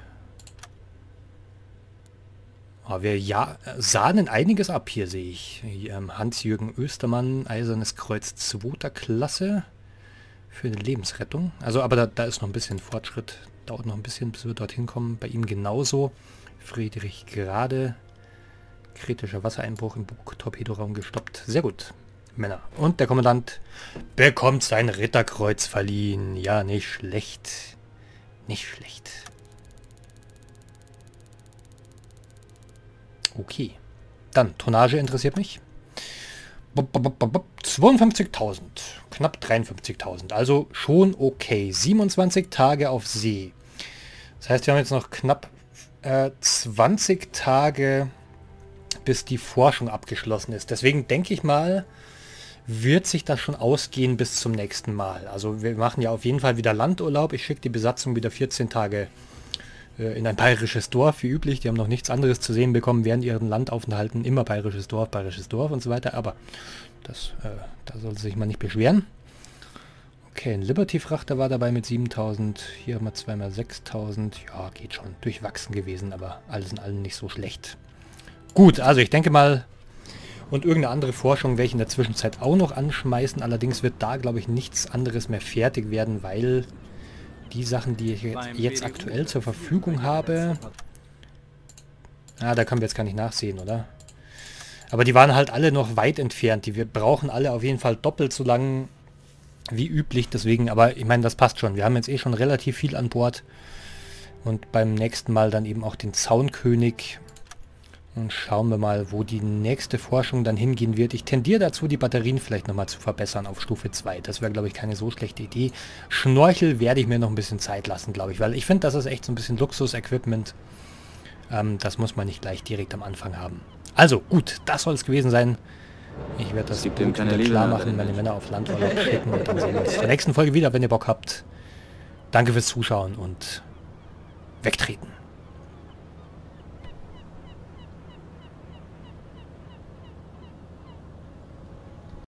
Oh, wir sahnen einiges ab hier, sehe ich. Hans-Jürgen Östermann, Eisernes Kreuz 2. Klasse für eine Lebensrettung. Also, aber da ist noch ein bisschen Fortschritt. Dauert noch ein bisschen, bis wir dorthin kommen. Bei ihm genauso. Friedrich Grade. Kritischer Wassereinbruch im Bug-Torpedoraum gestoppt. Sehr gut, Männer. Und der Kommandant bekommt sein Ritterkreuz verliehen. Ja, nicht schlecht. Nicht schlecht. Okay. Dann, Tonnage interessiert mich. 52.000. Knapp 53.000. Also schon okay. 27 Tage auf See. Das heißt, wir haben jetzt noch knapp 20 Tage, bis die Forschung abgeschlossen ist. Deswegen denke ich mal, wird sich das schon ausgehen bis zum nächsten Mal. Also wir machen ja auf jeden Fall wieder Landurlaub. Ich schicke die Besatzung wieder 14 Tage in ein bayerisches Dorf, wie üblich. Die haben noch nichts anderes zu sehen bekommen während ihren Landaufenthalten. Immer bayerisches Dorf und so weiter. Aber das, da soll sich mal nicht beschweren. Okay, ein Liberty-Frachter war dabei mit 7.000. Hier haben wir zweimal 6.000. Ja, geht schon. Durchwachsen gewesen, aber alles in allem nicht so schlecht. Gut, also ich denke mal... Und irgendeine andere Forschung werde ich in der Zwischenzeit auch noch anschmeißen. Allerdings wird da, glaube ich, nichts anderes mehr fertig werden, weil die Sachen, die ich jetzt aktuell zur Verfügung habe... Ah, da können wir jetzt gar nicht nachsehen, oder? Aber die waren halt alle noch weit entfernt. Wir brauchen alle auf jeden Fall doppelt so lang wie üblich. Deswegen, aber ich meine, das passt schon. Wir haben jetzt eh schon relativ viel an Bord. Und beim nächsten Mal dann eben auch den Zaunkönig... Und schauen wir mal, wo die nächste Forschung dann hingehen wird. Ich tendiere dazu, die Batterien vielleicht nochmal zu verbessern auf Stufe 2. Das wäre, glaube ich, keine so schlechte Idee. Schnorchel werde ich mir noch ein bisschen Zeit lassen, glaube ich. Weil ich finde, das ist echt so ein bisschen Luxus-Equipment. Das muss man nicht gleich direkt am Anfang haben. Also, gut, das soll es gewesen sein. Ich werde das Boot wieder klar machen, meine Männer auf Landurlaub schicken. Und dann sehen wir uns in der nächsten Folge wieder, wenn ihr Bock habt. Danke fürs Zuschauen und wegtreten.